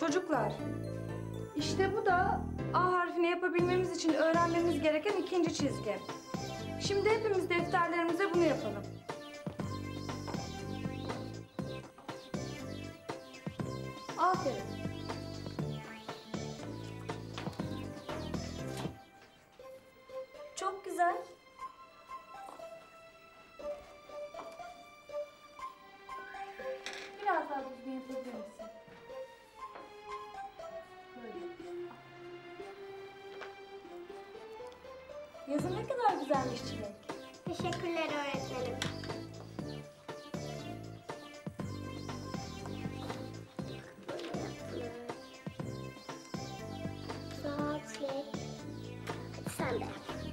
Çocuklar, işte bu da A harfini yapabilmemiz için öğrenmemiz gereken ikinci çizgi. Şimdi hepimiz defterlerimize bunu yapalım. Aferin. Çok güzel. Biraz daha düzgün yapabilir misin? Böyle. Yazın ne kadar güzelmiş Çilek. Teşekkürler öğretmenim. Sağ ol Çilek. Sen de yap.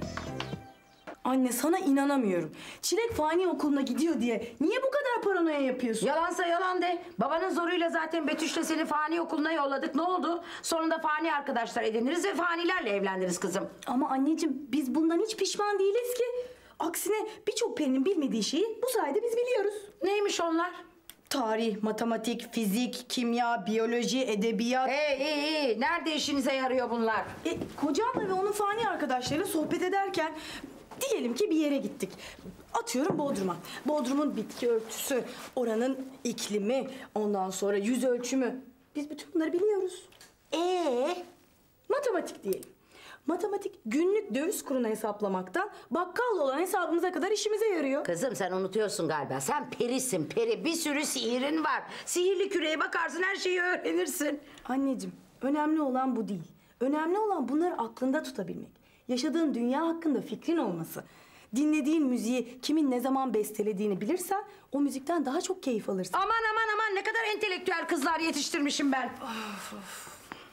Anne sana inanamıyorum. Çilek fani okuluna gidiyor diye niye bu kadar paranoya yapıyorsun? Yalansa yalan de. Babanın zoruyla zaten Betüş'le seni fani okuluna yolladık. Ne oldu? Sonunda fani arkadaşlar ediniriz ve fanilerle evleniriz kızım. Ama anneciğim biz bundan hiç pişman değiliz ki. Aksine birçok perinin bilmediği şeyi bu sayede biz biliyoruz. Neymiş onlar? Tarih, matematik, fizik, kimya, biyoloji, edebiyat. Hey iyi iyi. Nerede işinize yarıyor bunlar? E, kocamla ve onun fani arkadaşlarıyla sohbet ederken diyelim ki bir yere gittik. Atıyorum Bodrum'a. Bodrum'un bitki örtüsü, oranın iklimi, ondan sonra yüz ölçümü. Biz bütün bunları biliyoruz. Ee, matematik diyelim. Matematik günlük döviz kurunu hesaplamaktan bakkalla olan hesabımıza kadar işimize yarıyor. Kızım sen unutuyorsun galiba. Sen perisin peri. Bir sürü sihirin var. Sihirli küreye bakarsın her şeyi öğrenirsin. Anneciğim önemli olan bu değil. Önemli olan bunları aklında tutabilmek. Yaşadığın dünya hakkında fikrin olması. Dinlediğin müziği kimin ne zaman bestelediğini bilirsen o müzikten daha çok keyif alırsın. Aman aman aman ne kadar entelektüel kızlar yetiştirmişim ben. Of, of.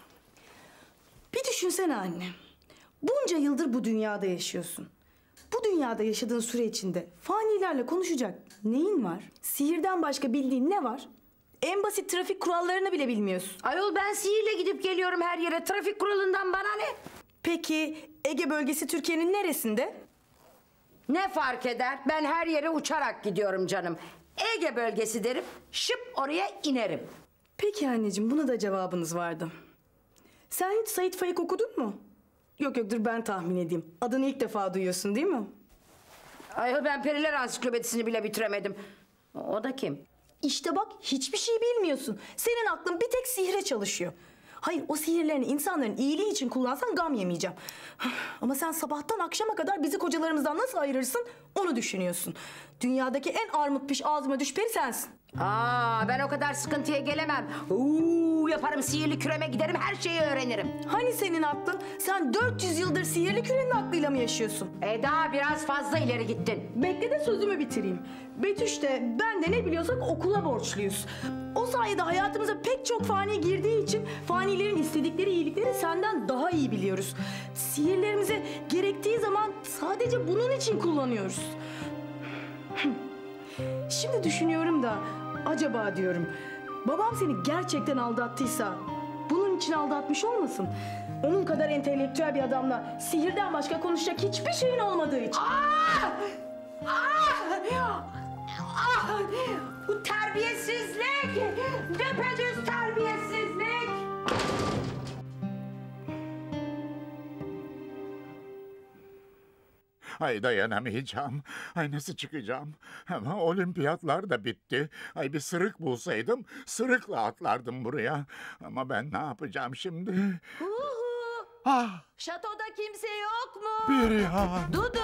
Bir düşünsene anne. Bunca yıldır bu dünyada yaşıyorsun. Bu dünyada yaşadığın süre içinde fanilerle konuşacak neyin var? Sihirden başka bildiğin ne var? En basit trafik kurallarını bile bilmiyorsun. Ayol ben sihirle gidip geliyorum her yere. Trafik kuralından bana ne? Peki Ege bölgesi Türkiye'nin neresinde? Ne fark eder? Ben her yere uçarak gidiyorum canım. Ege bölgesi derim, şıp oraya inerim. Peki anneciğim buna da cevabınız vardı. Sen hiç Sait Faik okudun mu? Yok yok dur ben tahmin edeyim. Adını ilk defa duyuyorsun değil mi? Ayol ben Periler Ansiklopedisini bile bitiremedim. O da kim? İşte bak hiçbir şey bilmiyorsun. Senin aklın bir tek sihre çalışıyor. Hayır o sihirlerini insanların iyiliği için kullansan gam yemeyeceğim. Ama sen sabahtan akşama kadar bizi kocalarımızdan nasıl ayırırsın onu düşünüyorsun. Dünyadaki en armut piş ağzıma düş peri sensin. Aa ben o kadar sıkıntıya gelemem. Uuu yaparım sihirli küreme giderim her şeyi öğrenirim. Hani senin aklın? Sen dört yüz yıldır sihirli kürenin aklıyla mı yaşıyorsun? Eda biraz fazla ileri gittin. Bekle de sözümü bitireyim. Betüş de ben de ne biliyorsak okula borçluyuz. O sayede hayatımıza pek çok fani girdiği için fanilerin istedikleri iyilikleri senden daha iyi biliyoruz. Sihirlerimizi gerektiği zaman sadece bunun için kullanıyoruz. Şimdi düşünüyorum da acaba diyorum babam seni gerçekten aldattıysa bunun için aldatmış olmasın? Onun kadar entelektüel bir adamla sihirden başka konuşacak hiçbir şeyin olmadığı için. Aa! Aa! Ah! Bu terbiyesizlik! Düpedüz terbiyesizlik! Ay dayanamayacağım. Ay nasıl çıkacağım? Ama olimpiyatlar da bitti. Ay bir sırık bulsaydım sırıkla atlardım buraya. Ama ben ne yapacağım şimdi? Uhu! Ah! Şatoda kimse yok mu? Perihan! Dudu!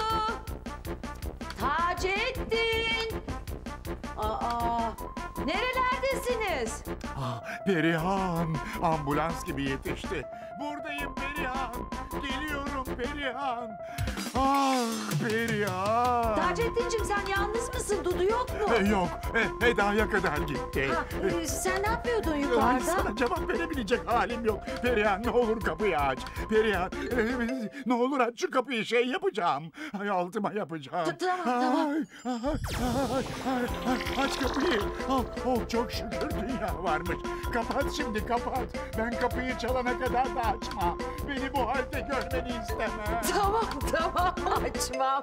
Taceddin! Aa, nerelerdesiniz? Ah, Perihan! Ambulans gibi yetişti. Buradayım Perihan! Geliyorum Perihan! Ah Perihan! Taceddin'cim sen yalnız mısın? Dudu yok mu? E, yok, e, Eda'ya kadar gitti. Ha, e, sen ne yapıyordun Ay, yukarıda? sana cevap verebilecek halim yok. Perihan ne olur kapıyı aç. Perihan e, ne olur aç şu kapıyı şey yapacağım. Ay altıma yapacağım. Tamam, tamam. Ay, ay, ay, ay, ay, aç kapıyı. Oh, oh, çok şükür dünya varmış. Kapat şimdi kapat. Ben kapıyı çalana kadar da açma. Beni bu halde görmeni istemem. Tamam tamam açmam.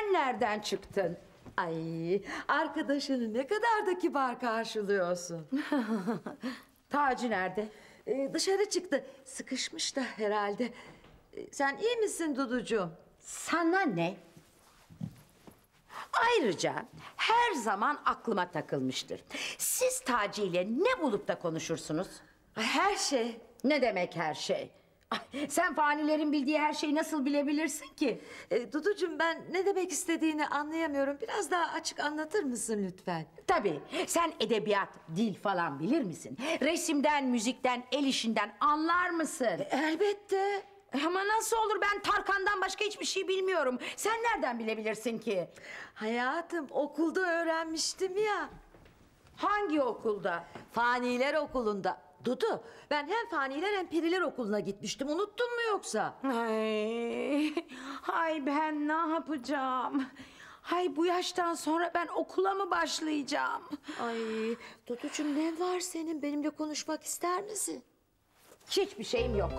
sen nereden çıktın? Ay, arkadaşını ne kadar da kibar karşılıyorsun. Taci nerede? Ee, dışarı çıktı. Sıkışmış da herhalde. Ee, sen iyi misin Duducuğum? Sana ne? Ayrıca her zaman aklıma takılmıştır. Siz Taci ile ne bulup da konuşursunuz? Ay, her şey. Ne demek her şey? Ay, sen fanilerin bildiği her şeyi nasıl bilebilirsin ki? Ee, Duducuğum, ben ne demek istediğini anlayamıyorum. Biraz daha açık anlatır mısın lütfen? Tabii, sen edebiyat, dil falan bilir misin? Resimden, müzikten, el işinden anlar mısın? Elbette. Ama nasıl olur, ben Tarkan'dan başka hiçbir şey bilmiyorum. Sen nereden bilebilirsin ki? Hayatım, okulda öğrenmiştim ya. Hangi okulda? Faniler okulunda. Dudu, ben hem faniler hem periler okuluna gitmiştim. Unuttun mu yoksa? Ay, ay ben ne yapacağım? Hay bu yaştan sonra ben okula mı başlayacağım? Ay, Duducuğum, ne var senin? Benimle konuşmak ister misin? Hiçbir şeyim yok.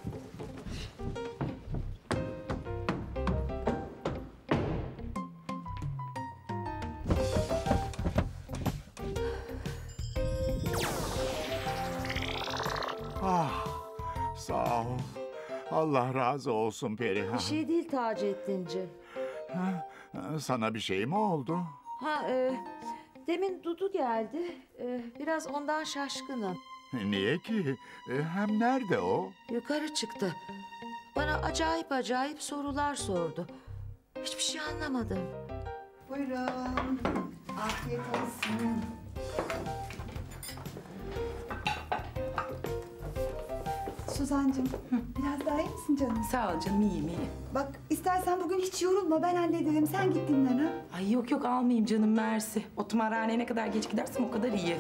Ah, sağ ol. Allah razı olsun Perihan. Bir şey değil Taceddin'ciğim. Ha, sana bir şey mi oldu? Ha, e, demin Dudu geldi. E, biraz ondan şaşkınım. Niye ki? E, Hem nerede o? Yukarı çıktı. Bana acayip acayip sorular sordu. Hiçbir şey anlamadım. Buyurun. Afiyet olsun. Suzancığım, biraz daha iyi misin canım? Sağ ol canım, iyiyim iyiyim. Bak, istersen bugün hiç yorulma, ben hallederim. Sen git dinlen ha. Ay yok yok, almayayım canım, mersi. O tımarhaneye ne kadar geç gidersem o kadar iyi.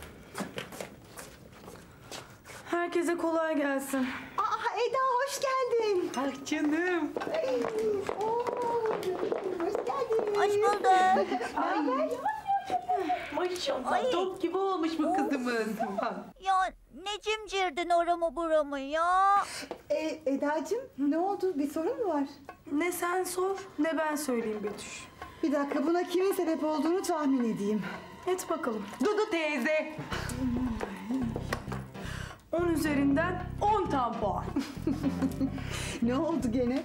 Herkese kolay gelsin. Aa, Eda hoş geldin. Ay canım. Ay, oo, hoş geldin. Hoş bulduk. Ne haber? Maşallah, top gibi olmuş bu kızımız. Ya ne cimcirdin oramı buramı ya. Ee, Edacığım, ne oldu? Bir sorun mu var? Ne sen sor, ne ben söyleyeyim Betüş. Bir dakika, buna kimin sebep olduğunu tahmin edeyim. Et bakalım. Dudu teyze. On üzerinden on tam puan. Ne oldu gene?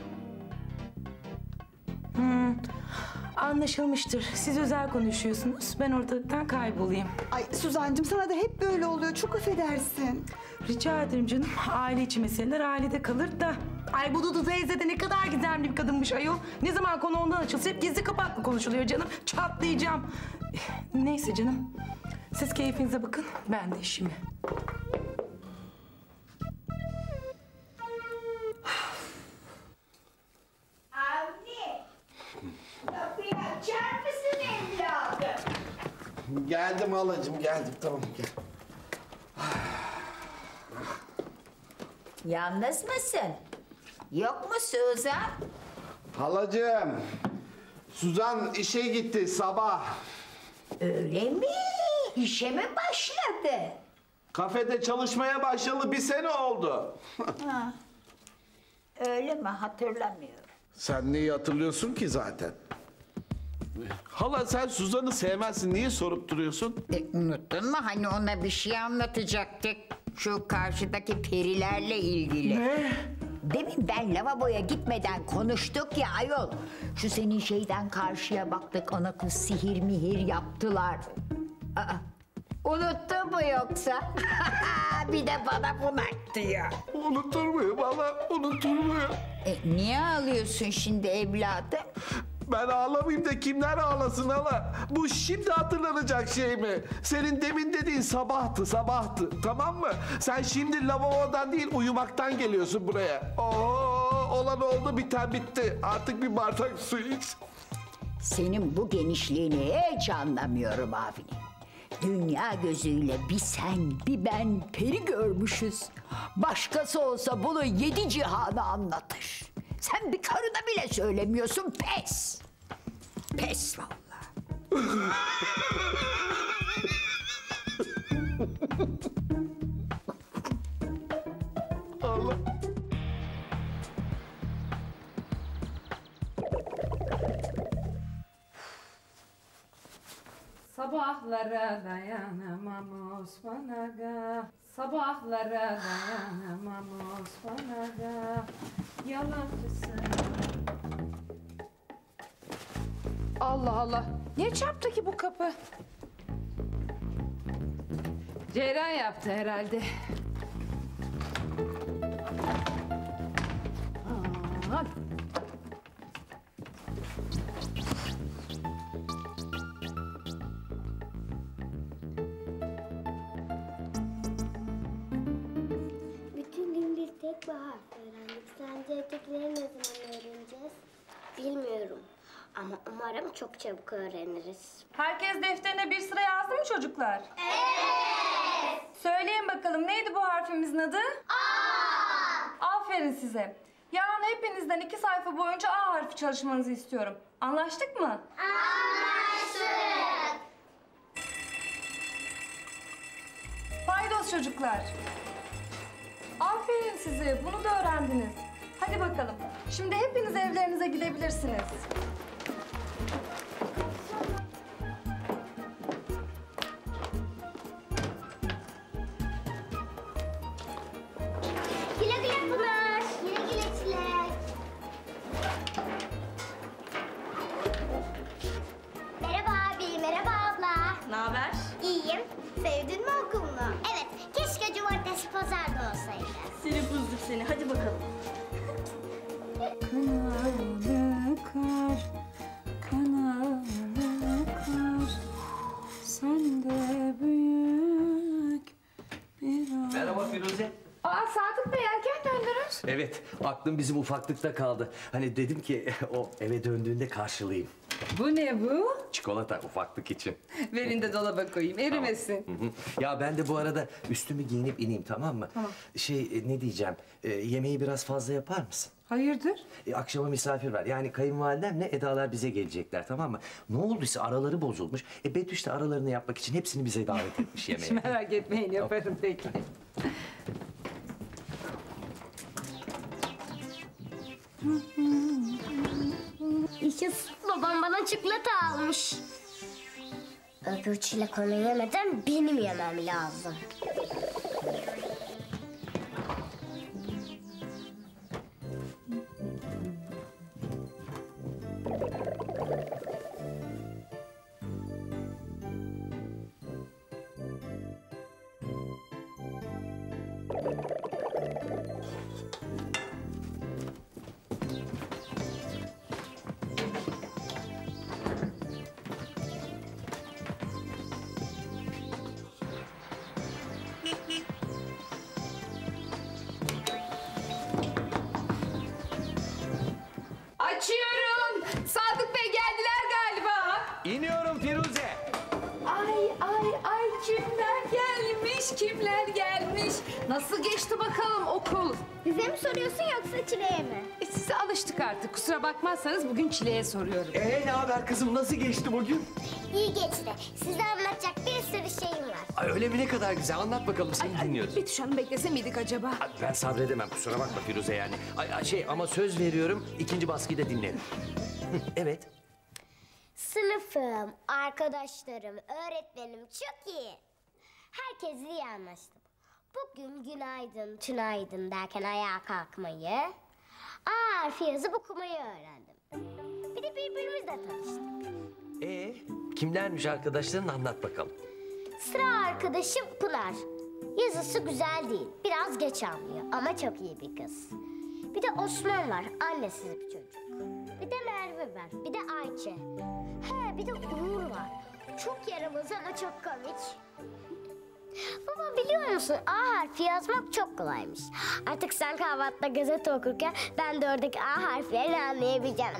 Hmm, anlaşılmıştır. Siz özel konuşuyorsunuz. Ben ortalıktan kaybolayım. Ay Suzancığım, sana da hep böyle oluyor. Çok affedersin. Rica ederim canım. Aile içi meseleler ailede kalır da. Ay bu Dudu teyze de ne kadar gizemli bir kadınmış ayol. Ne zaman konu ondan açılsa hep gizli kapaklı konuşuluyor canım. Çatlayacağım. Neyse canım. Siz keyfinize bakın. Ben de işime. Avni, kapıyı açar mısın evladım? Geldim halacığım, geldim. Tamam, gel. Yalnız mısın? Yok mu Suzan? Halacığım, Suzan işe gitti sabah. Öyle mi? İşe mi başladı? Kafede çalışmaya başlayalı bir sene oldu. Ha. Öyle mi? Hatırlamıyorum. Sen neyi hatırlıyorsun ki zaten? Hala sen Suzan'ı sevmezsin. Niye sorup duruyorsun? E, unuttun mu? Hani ona bir şey anlatacaktık. Şu karşıdaki perilerle ilgili. Ne? Demin ben lavaboya gitmeden konuştuk ya ayol. Şu senin şeyden karşıya baktık, ona kız sihir mihir yaptılar. Aa, unuttun mu yoksa? Bir de bana bunak diyor. Unutur muyum hala? Unutur muyum? E, niye ağlıyorsun şimdi evladım? Ben ağlamayayım da kimler ağlasın hala? Bu şimdi hatırlanacak şey mi? Senin demin dediğin sabahtı, sabahtı. Tamam mı? Sen şimdi lavabodan değil, uyumaktan geliyorsun buraya. Oo, olan oldu, biten bitti. Artık bir bardak su iç. Senin bu genişliğini hiç anlamıyorum abini. Dünya gözüyle bir sen bir ben peri görmüşüz. Başkası olsa bunu yedi cihanı anlatır. Sen bir karına bile söylemiyorsun, pes. Pes vallahi. Allah. Sabahlara dayanamam Osman Aga. Sabahlara dayanamam Osman Aga. Yalancısın. Allah Allah. Niye çarptı ki bu kapı? Ceyran yaptı herhalde. Aman. Bütün gün bir tek bir harf öğrendik. Sence ötekileri ne zaman öğreneceğiz? Bilmiyorum. Ama umarım çok çabuk öğreniriz. Herkes defterine bir sıra yazdı mı çocuklar? Evet. Söyleyin bakalım neydi bu harfimizin adı? A. Aferin size. Yarın hepinizden iki sayfa boyunca A harfi çalışmanızı istiyorum. Anlaştık mı? Anlaştık. Paydos çocuklar. Aferin size. Bunu da öğrendiniz. Hadi bakalım. Şimdi hepiniz evlerinize gidebilirsiniz. Güle güle Pınar. Güle güle Çilek. Merhaba abi, merhaba abla. Ne haber? İyiyim. Sevdin mi okulunu? Evet, keşke cumartesi pazarda olsaydı. Seni buzduk seni. Hadi bakalım. Kanalı kar, kanalı kar. Sen de büyük bir Merhaba Firuze. Aa Sadık Bey erken döndünüz. Evet, aklım bizim ufaklıkta kaldı. Hani dedim ki o eve döndüğünde karşılayayım. Bu ne bu? Çikolata ufaklık için. Verin de dolaba koyayım erimesin. Hı hı. Ya ben de bu arada üstümü giyinip ineyim, tamam mı? Tamam. Şey e, ne diyeceğim, e, yemeği biraz fazla yapar mısın? Hayırdır? E, akşama misafir var. Yani kayınvalidemle Edalar bize gelecekler, tamam mı? Ne olduysa araları bozulmuş. E Betüş de aralarını yapmak için hepsini bize davet etmiş yemeğe. Hiç merak etmeyin yaparım peki. Yaşasın, babam bana çikolata almış. Öbür çilek onu yemeden benim yemem lazım. Açıyorum. Sadık Bey geldiler galiba. İniyorum Firuze. Ay ay ay kimler gelmiş kimler gelmiş. Nasıl geçti bakalım okul? Bize mi soruyorsun yoksa Çile'ye mi? E, size alıştık artık kusura bakmazsanız bugün Çile'ye soruyorum. Ee ne haber kızım, nasıl geçti bugün? İyi geçti. Size anlatacak bir sürü şeyim var. Ay, öyle mi, ne kadar güzel, anlat bakalım, seni dinliyoruz. Betüş Hanım beklese miydik acaba? Ay, ben sabredemem, kusura bakma Firuze yani. Ay, ay, şey ama söz veriyorum, ikinci baskıyı da dinlerim. Hı, evet. Sınıfım, arkadaşlarım, öğretmenim çok iyi. Herkesle iyi anlaştım. Bugün günaydın, tünaydın derken ayağa kalkmayı, A harfi yazıp okumayı öğrendim. Bir de birbirimizle tanıştık. Ee, kimlermiş arkadaşların, anlat bakalım. Sıra arkadaşım Pınar. Yazısı güzel değil, biraz geç anlıyor ama çok iyi bir kız. Bir de Osman var, annesiz bir çocuk. Bir de Merve var, bir de Ayça. He, bir de Uğur var. Çok yaramaz ama çok komik. Baba biliyor musun, A harfi yazmak çok kolaymış. Artık sen kahvaltıda gazete okurken ben de oradaki A harflerini anlayabileceğim.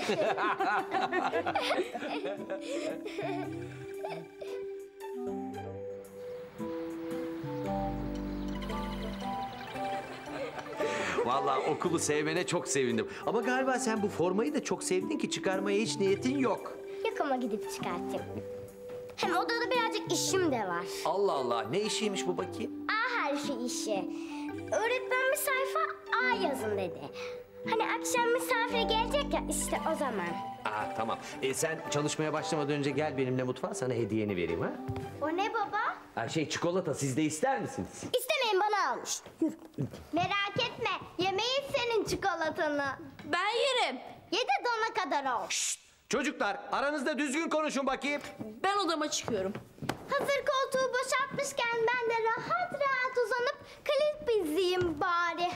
Vallahi okulu sevmene çok sevindim. Ama galiba sen bu formayı da çok sevdin ki çıkarmaya hiç niyetin yok. Yakama gidip çıkartayım. Hem odada birazcık işim de var. Allah Allah, ne işiymiş bu bakayım? A harfi işi. Öğretmen bir sayfa A yazın dedi. Hani akşam misafir gelecek ya, işte o zaman. Aa, tamam. E, sen çalışmaya başlamadan önce gel benimle mutfağa, sana hediyeni vereyim ha. O ne baba? Ha, şey çikolata, siz de ister misiniz? İstemeyin, bana almış. Yürü. Merak etme, yemeyin senin çikolatanı. Ben yerim. Ye de dona kadar ol. Çocuklar, aranızda düzgün konuşun bakayım. Ben odama çıkıyorum. Hazır koltuğu boşaltmışken ben de rahat rahat uzanıp klip izleyeyim bari.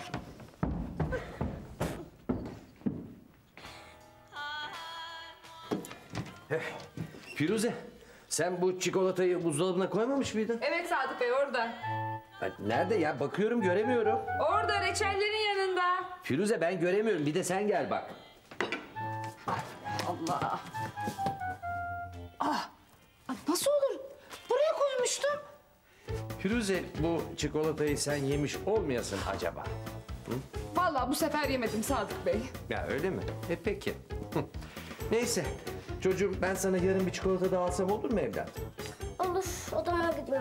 Firuze, sen bu çikolatayı buzdolabına koymamış mıydın? Evet Sadık Bey, orada. Ha, nerede ya? Bakıyorum, göremiyorum. Orada, reçellerin yanında. Firuze, ben göremiyorum. Bir de sen gel bak. Allah. Ah, nasıl olur? Buraya koymuştum. Firuze, bu çikolatayı sen yemiş olmayasın acaba? Hı? Vallahi bu sefer yemedim Sadık Bey. Ya öyle mi? E peki. Neyse. Çocuğum, ben sana yarın bir çikolata daha alsam olur mu evladım? Olur, odama gidiyorum.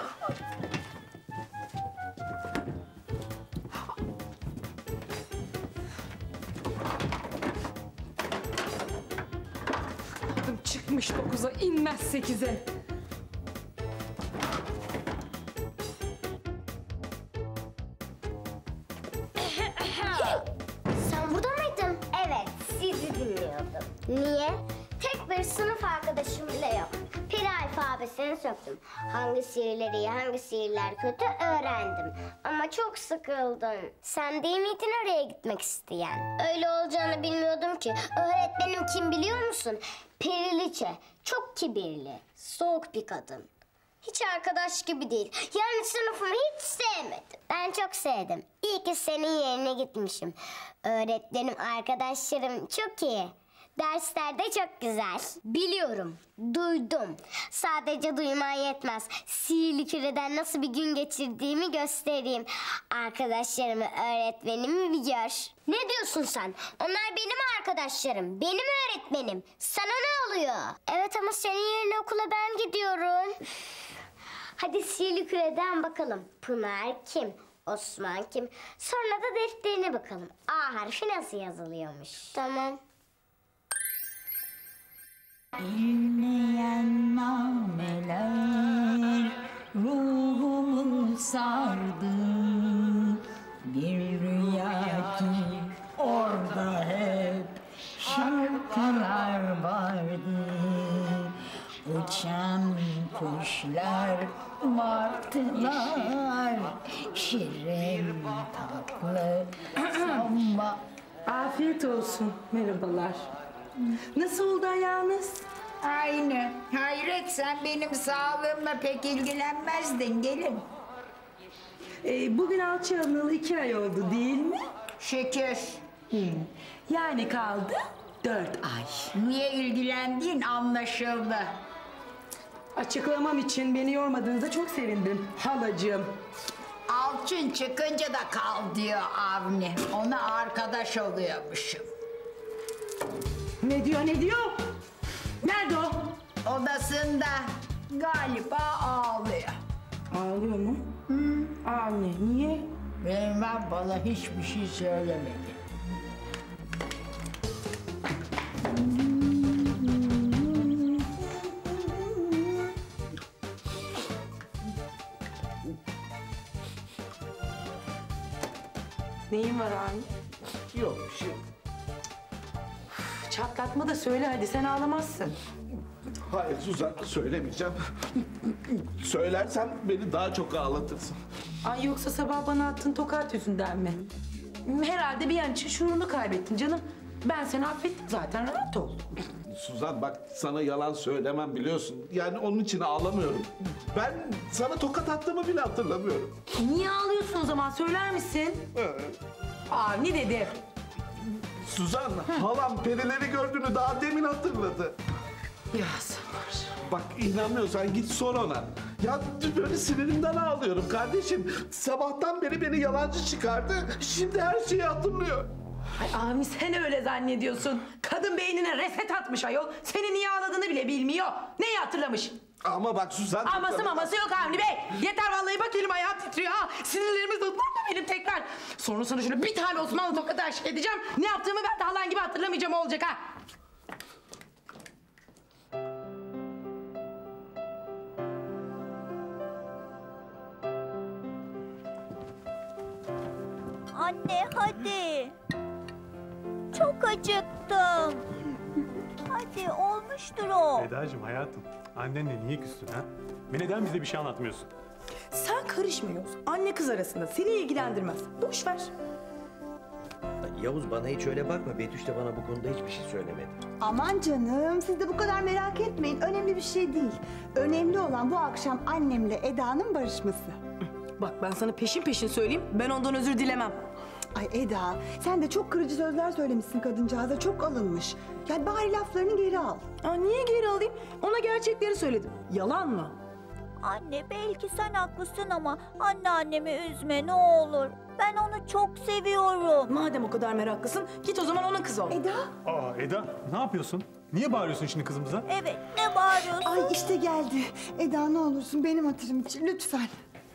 Adım çıkmış dokuza, inmez sekize. Sen burada mıydın? Evet, sizi dinliyordum. Niye? Tek bir sınıf arkadaşım bile yok. Peri alfabesini söktüm. Hangi sihirleri iyi, hangi sihirler kötü öğrendim. Ama çok sıkıldım. Sen değil miydin oraya gitmek isteyen? Öyle olacağını bilmiyordum ki. Öğretmenim kim biliyor musun? Periliçe. Çok kibirli. Soğuk bir kadın. Hiç arkadaş gibi değil. Yani sınıfımı hiç sevmedim. Ben çok sevdim. İyi ki senin yerine gitmişim. Öğretmenim, arkadaşlarım çok iyi. Dersler de çok güzel. Biliyorum, duydum. Sadece duyman yetmez. Sihirli küreden nasıl bir gün geçirdiğimi göstereyim. Arkadaşlarımı, öğretmenimi bir gör. Ne diyorsun sen? Onlar benim arkadaşlarım, benim öğretmenim. Sana ne oluyor? Evet ama senin yerine okula ben gidiyorum. Hadi sihirli küreden bakalım. Pınar kim? Osman kim? Sonra da defterine bakalım. A harfi nasıl yazılıyormuş? Tamam. Bilmeyen nameler ruhumu sardı. Bir rüya ki orada hep şarkılar vardı. Uçan kuşlar vardılar, şirin tatlı samba. Afiyet olsun. Merhabalar. Nasıl oldu ayağınız? Aynı. Hayret, sen benim sağlığımla pek ilgilenmezdin gelin. Ee, bugün alçı alınalı iki ay oldu değil mi? Şükür. Hmm. Yani kaldı dört ay. Niye ilgilendiğin anlaşıldı. Açıklamam için beni yormadığınıza çok sevindim halacığım. Alçın çıkınca da kal diyor Avni. Ona arkadaş oluyormuşum. Ne diyor ne diyor? Nerede o? Odasında galiba ağlıyor. Ağlıyor mu? Hı. Anne niye? Bilmem, bana hiçbir şey söylemedi. Neyin var anne? Yok bir şey. Çatlatma da söyle hadi, sen ağlamazsın. Hayır Suzan, söylemeyeceğim. Söylersem beni daha çok ağlatırsın. Ay yoksa sabah bana attığın tokat yüzünden mi? Herhalde bir an için şuurunu kaybettin canım. Ben seni affettim zaten, rahat ol. Suzan bak, sana yalan söylemem biliyorsun. Yani onun için ağlamıyorum. Ben sana tokat attığımı bile hatırlamıyorum. Niye ağlıyorsun o zaman, söyler misin? Aa ne dedi? Suzan, halam perileri gördüğünü daha demin hatırladı. Ya sabır. Bak inanmıyorsan git sor ona. Ya böyle sinirimden ağlıyorum kardeşim. Sabahtan beri beni yalancı çıkardı. Şimdi her şeyi hatırlıyor. Ay Ami, sen öyle zannediyorsun. Kadın beynine reset atmış ayol. Senin niye ağladığını bile bilmiyor. Neyi hatırlamış? Ama bak Suzan... Aması maması yok Avni Bey. Yeter vallahi, bak elim ayağım titriyor ha. Sinirlerimiz ıslandı benim tekrar. Sonra sana şunu bir tane Osmanlı tokadı aşık edeceğim. Ne yaptığımı ben de halan gibi hatırlamayacağım, olacak ha. Anne hadi. Çok acıktım. Hadi olmuştur o. Eda'cığım hayatım, annenle niye küstün ha? Ve neden bize bir şey anlatmıyorsun? Sen karışmıyorsun. Anne kız arasında seni ilgilendirmez. Boş ver. Yavuz, bana hiç öyle bakma. Betüş de bana bu konuda hiçbir şey söylemedi. Aman canım, siz de bu kadar merak etmeyin. Önemli bir şey değil. Önemli olan bu akşam annemle Eda'nın barışması. Bak ben sana peşin peşin söyleyeyim. Ben ondan özür dilemem. Ay Eda, sen de çok kırıcı sözler söylemişsin kadıncağıza. Çok alınmış. Yani bari laflarını geri al. Aa, niye geri alayım? Ona gerçekleri söyledim. Yalan mı? Anne belki sen haklısın ama anneannemi üzme ne olur. Ben onu çok seviyorum. Madem o kadar meraklısın, git o zaman onun kızı ol. Eda. Aa Eda, ne yapıyorsun? Niye bağırıyorsun şimdi kızımıza? Evet, ne bağırıyorsun? Ay işte geldi. Eda ne olursun benim hatırım için lütfen.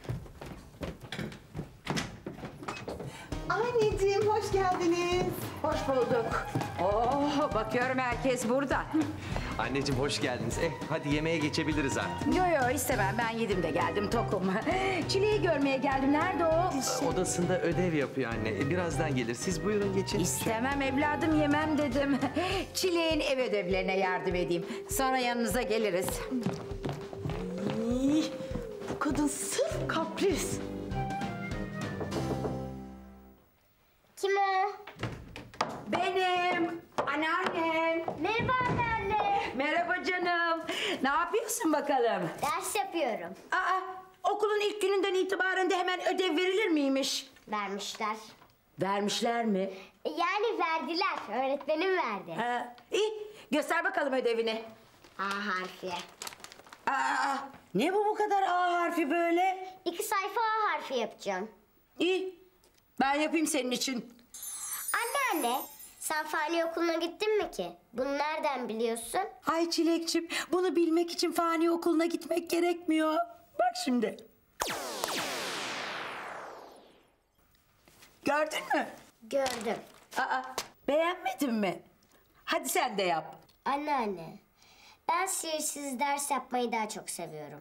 Anneciğim hoş geldiniz. Hoş bulduk. Oh, bakıyorum herkes burada. Anneciğim hoş geldiniz. Eh hadi yemeğe geçebiliriz artık. Yo yo istemem, ben yedim de geldim tokum. Çileği görmeye geldim, nerede o? Odasında ödev yapıyor anne. E, birazdan gelir. Siz buyurun geçin. İstemem evladım, yemem dedim. Çileğin ev ödevlerine yardım edeyim. Sonra yanınıza geliriz. İyi, bu kadın sırf kapris. Kim o? Benim, anneannem. Merhaba anneanne. Merhaba canım. Ne yapıyorsun bakalım? Ders yapıyorum. Aa, okulun ilk gününden itibaren de hemen ödev verilir miymiş? Vermişler. Vermişler mi? Yani verdiler. Öğretmenim verdi. Ha, iyi, göster bakalım ödevini. A harfi. Aa, ne bu bu kadar A harfi böyle? İki sayfa A harfi yapacağım. İyi, ben yapayım senin için. Anneanne, sen fani okuluna gittin mi ki? Bunu nereden biliyorsun? Ay Çilekçim, bunu bilmek için fani okuluna gitmek gerekmiyor. Bak şimdi. Gördün mü? Gördüm. Aa, beğenmedin mi? Hadi sen de yap. Anneanne, ben sihirsiz ders yapmayı daha çok seviyorum.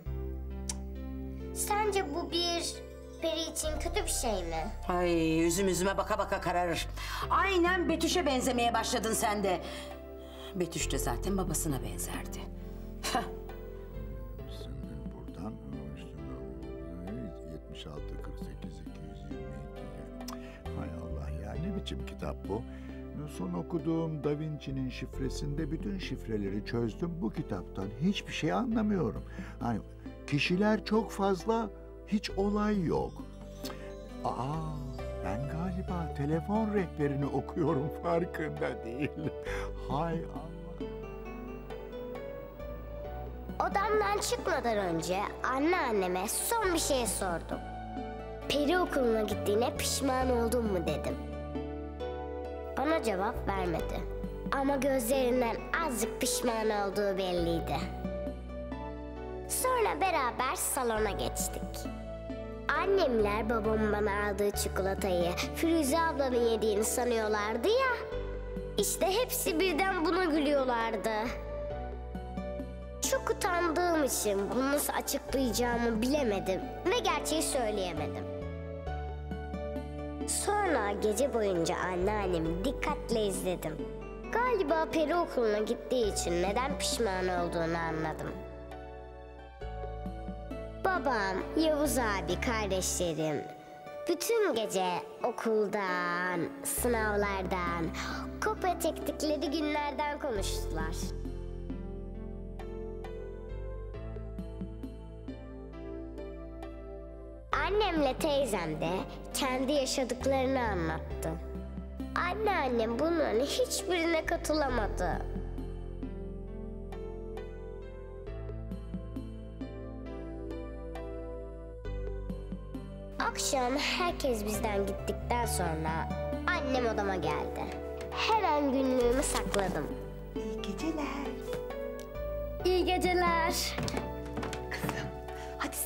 Sence bu bir peri için kötü bir şey mi? Ay yüzüm yüzüme baka baka kararır. Aynen Betüş'e benzemeye başladın sen de. Betüş de zaten babasına benzerdi. Şimdi buradan yetmiş altı, kırk sekiz, iki yüz yirmi iki. Hay Allah ya, ne biçim kitap bu? Son okuduğum Da Vinci'nin şifresinde bütün şifreleri çözdüm. Bu kitaptan hiçbir şey anlamıyorum. Hani kişiler çok fazla, hiç olay yok. Aa, ben galiba telefon rehberini okuyorum, farkında değil. Hay Allah. Odamdan çıkmadan önce anneanneme son bir şey sordum. Peri okuluna gittiğine pişman oldun mu dedim. Bana cevap vermedi. Ama gözlerinden azıcık pişman olduğu belliydi. Sonra beraber salona geçtik. Annemler babamın bana aldığı çikolatayı Firuze ablanın yediğini sanıyorlardı ya. İşte hepsi birden buna gülüyorlardı. Çok utandığım için bunu nasıl açıklayacağımı bilemedim ve gerçeği söyleyemedim. Sonra gece boyunca anneannemi dikkatle izledim. Galiba peri okuluna gittiği için neden pişman olduğunu anladım. Babam, Yavuz abi, kardeşlerim bütün gece okuldan, sınavlardan, kopya çektikleri günlerden konuştular. Annemle teyzem de kendi yaşadıklarını anlattı. Anneannem bunların hiçbirine katılamadı. Akşam herkes bizden gittikten sonra annem odama geldi. Hemen günlüğümü sakladım. İyi geceler. İyi geceler.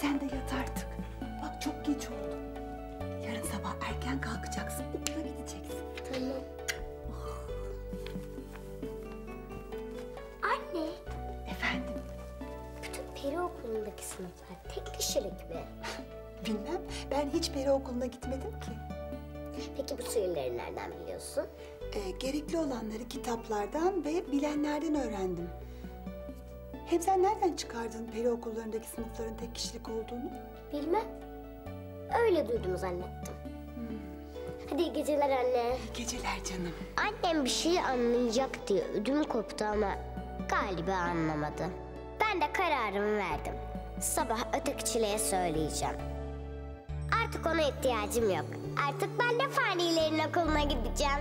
sen de yat artık. Bak çok geç oldu. Yarın sabah erken kalkacaksın, okula gideceksin. Tamam. Anne. Efendim? Bütün peri okulundaki sınıflar tek kişilik mi? Bilmem, ben hiç peri okuluna gitmedim ki. Peki bu sihirleri nereden biliyorsun? Ee, gerekli olanları kitaplardan ve bilenlerden öğrendim. Hem sen nereden çıkardın peri okullarındaki sınıfların tek kişilik olduğunu? Bilmem. Öyle duydum zannettim. Hadi iyi geceler anne. İyi geceler canım. Annem bir şey anlayacak diye ödüm koptu ama galiba anlamadı. Ben de kararımı verdim. Sabah öteki çileğe söyleyeceğim. Artık ona ihtiyacım yok. Artık ben de fanilerin okuluna gideceğim.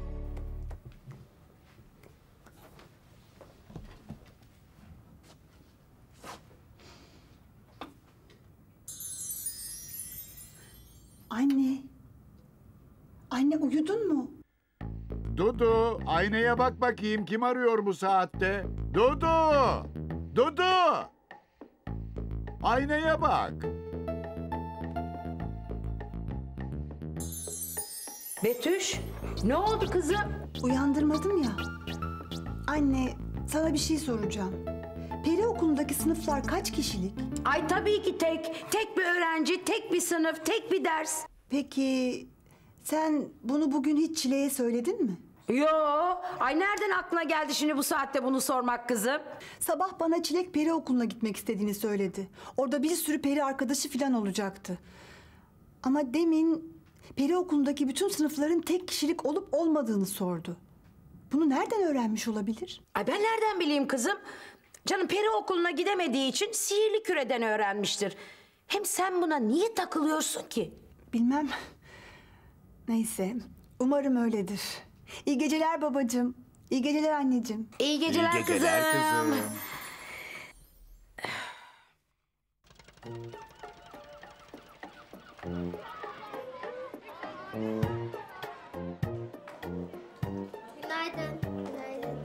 Anne. Anne uyudun mu? Dudu, aynaya bak bakayım kim arıyor bu saatte? Dudu! Dudu! Aynaya bak. Betüş, ne oldu kızım? Uyandırmadım ya. Anne, sana bir şey soracağım. Peri okulundaki sınıflar kaç kişilik? Ay tabii ki tek. Tek bir öğrenci, tek bir sınıf, tek bir ders. Peki sen bunu bugün hiç Çile'ye söyledin mi? Yo, ay nereden aklına geldi şimdi bu saatte bunu sormak kızım? Sabah bana Çilek peri okuluna gitmek istediğini söyledi. Orada bir sürü peri arkadaşı falan olacaktı. Ama demin peri okulundaki bütün sınıfların tek kişilik olup olmadığını sordu. Bunu nereden öğrenmiş olabilir? Ay ben nereden bileyim kızım? Canım peri okuluna gidemediği için sihirli küreden öğrenmiştir. Hem sen buna niye takılıyorsun ki? Bilmem. Neyse, umarım öyledir. İyi geceler babacığım. İyi geceler anneciğim. İyi geceler, İyi geceler kızım. kızım. Günaydın. Günaydın.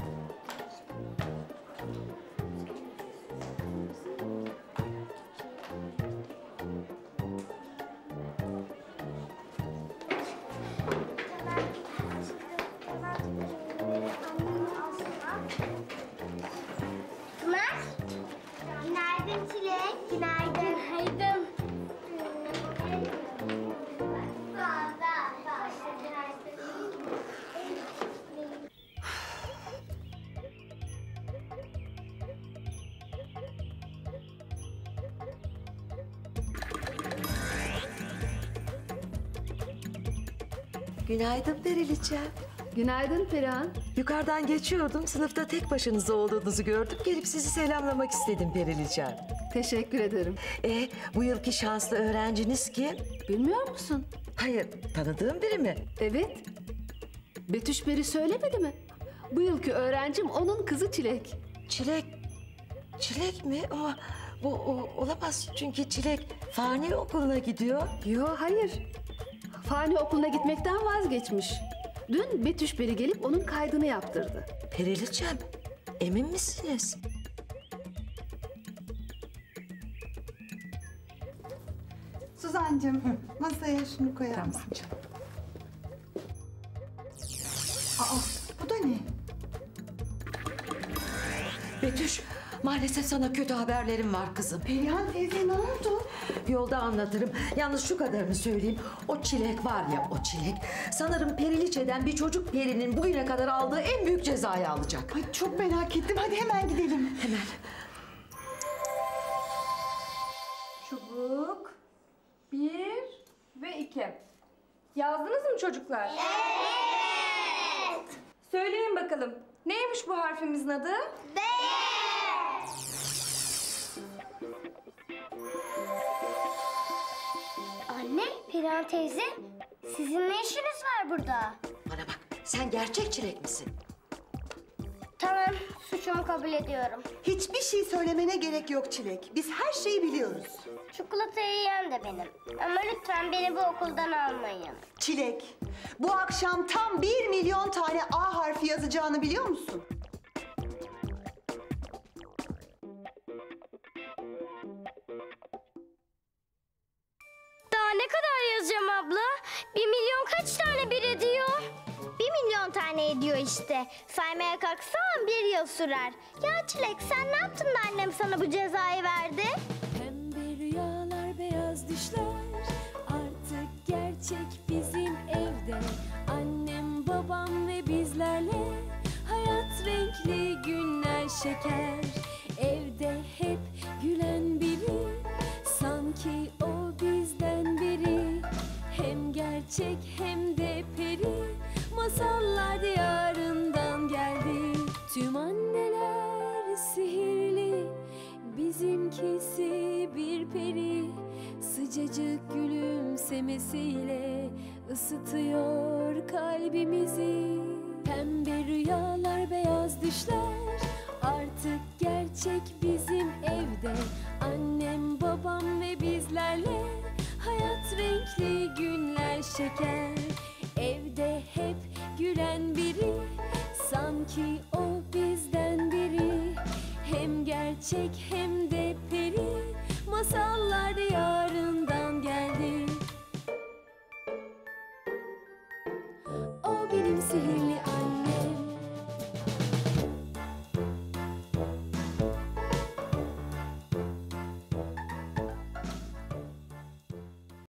Pınar. Günaydın Çilek. Günaydın. Günaydın. Günaydın Periliçem. Günaydın Perihan. Yukarıdan geçiyordum. Sınıfta tek başınıza olduğunuzu gördüm. Gelip sizi selamlamak istedim Periliçem. Teşekkür ederim. E, bu yılki şanslı öğrenciniz kim? Bilmiyor musun? Hayır, tanıdığım biri mi? Evet. Betüş Peri söylemedi mi? Bu yılki öğrencim onun kızı Çilek. Çilek, Çilek mi? Ama bu o, olamaz çünkü Çilek fani okuluna gidiyor. Yo hayır. Fani okuluna gitmekten vazgeçmiş. Dün Betüş Peri gelip onun kaydını yaptırdı. Periliçem, emin misiniz? Suzancığım, masaya şunu koyar mısın canım? Aa, bu da ne? Betüş, maalesef sana kötü haberlerim var kızım. Perihan teyze ne oldu? Yolda anlatırım. Yalnız şu kadarını söyleyeyim. O Çilek var ya o Çilek. Sanırım Periliçe'den bir çocuk perinin bugüne kadar aldığı en büyük cezayı alacak. Ay çok merak ettim. Hadi hemen gidelim. Hemen. Çubuk. Bir ve iki. Yazdınız mı çocuklar? Evet. Söyleyin bakalım. Neymiş bu harfimizin adı? B. Anne, Perihan teyze, sizin ne işiniz var burada? Bana bak, sen gerçek Çilek misin? Tamam, suçumu kabul ediyorum. Hiçbir şey söylemene gerek yok Çilek. Biz her şeyi biliyoruz. Çikolatayı yiyen de benim. Ama lütfen beni bu okuldan almayın. Çilek, bu akşam tam bir milyon tane A harfi yazacağını biliyor musun? ne kadar yazacağım abla? Bir milyon kaç tane bir ediyor? Bir milyon tane ediyor işte. Saymaya kalksan bir yıl sürer. Ya Çilek sen ne yaptın da annem sana bu cezayı verdi? Pembe rüyalar, beyaz düşler artık gerçek bizim evde. Annem, babam ve bizlerle hayat renkli günler şeker. Evde hep gülen biri, sanki o bizden biri. Hem gerçek hem de peri, masallar diyarından geldi. Tüm anneler sihirli, bizimkisi bir peri. Sıcacık gülümsemesiyle ısıtıyor kalbimizi. Pembe rüyalar, beyaz düşler artık gerçek bizim evde. Annem, babam ve bizlerle hayat renkli günler şeker. Evde hep gülen biri, sanki o bizden biri. Hem gerçek hem de peri, masal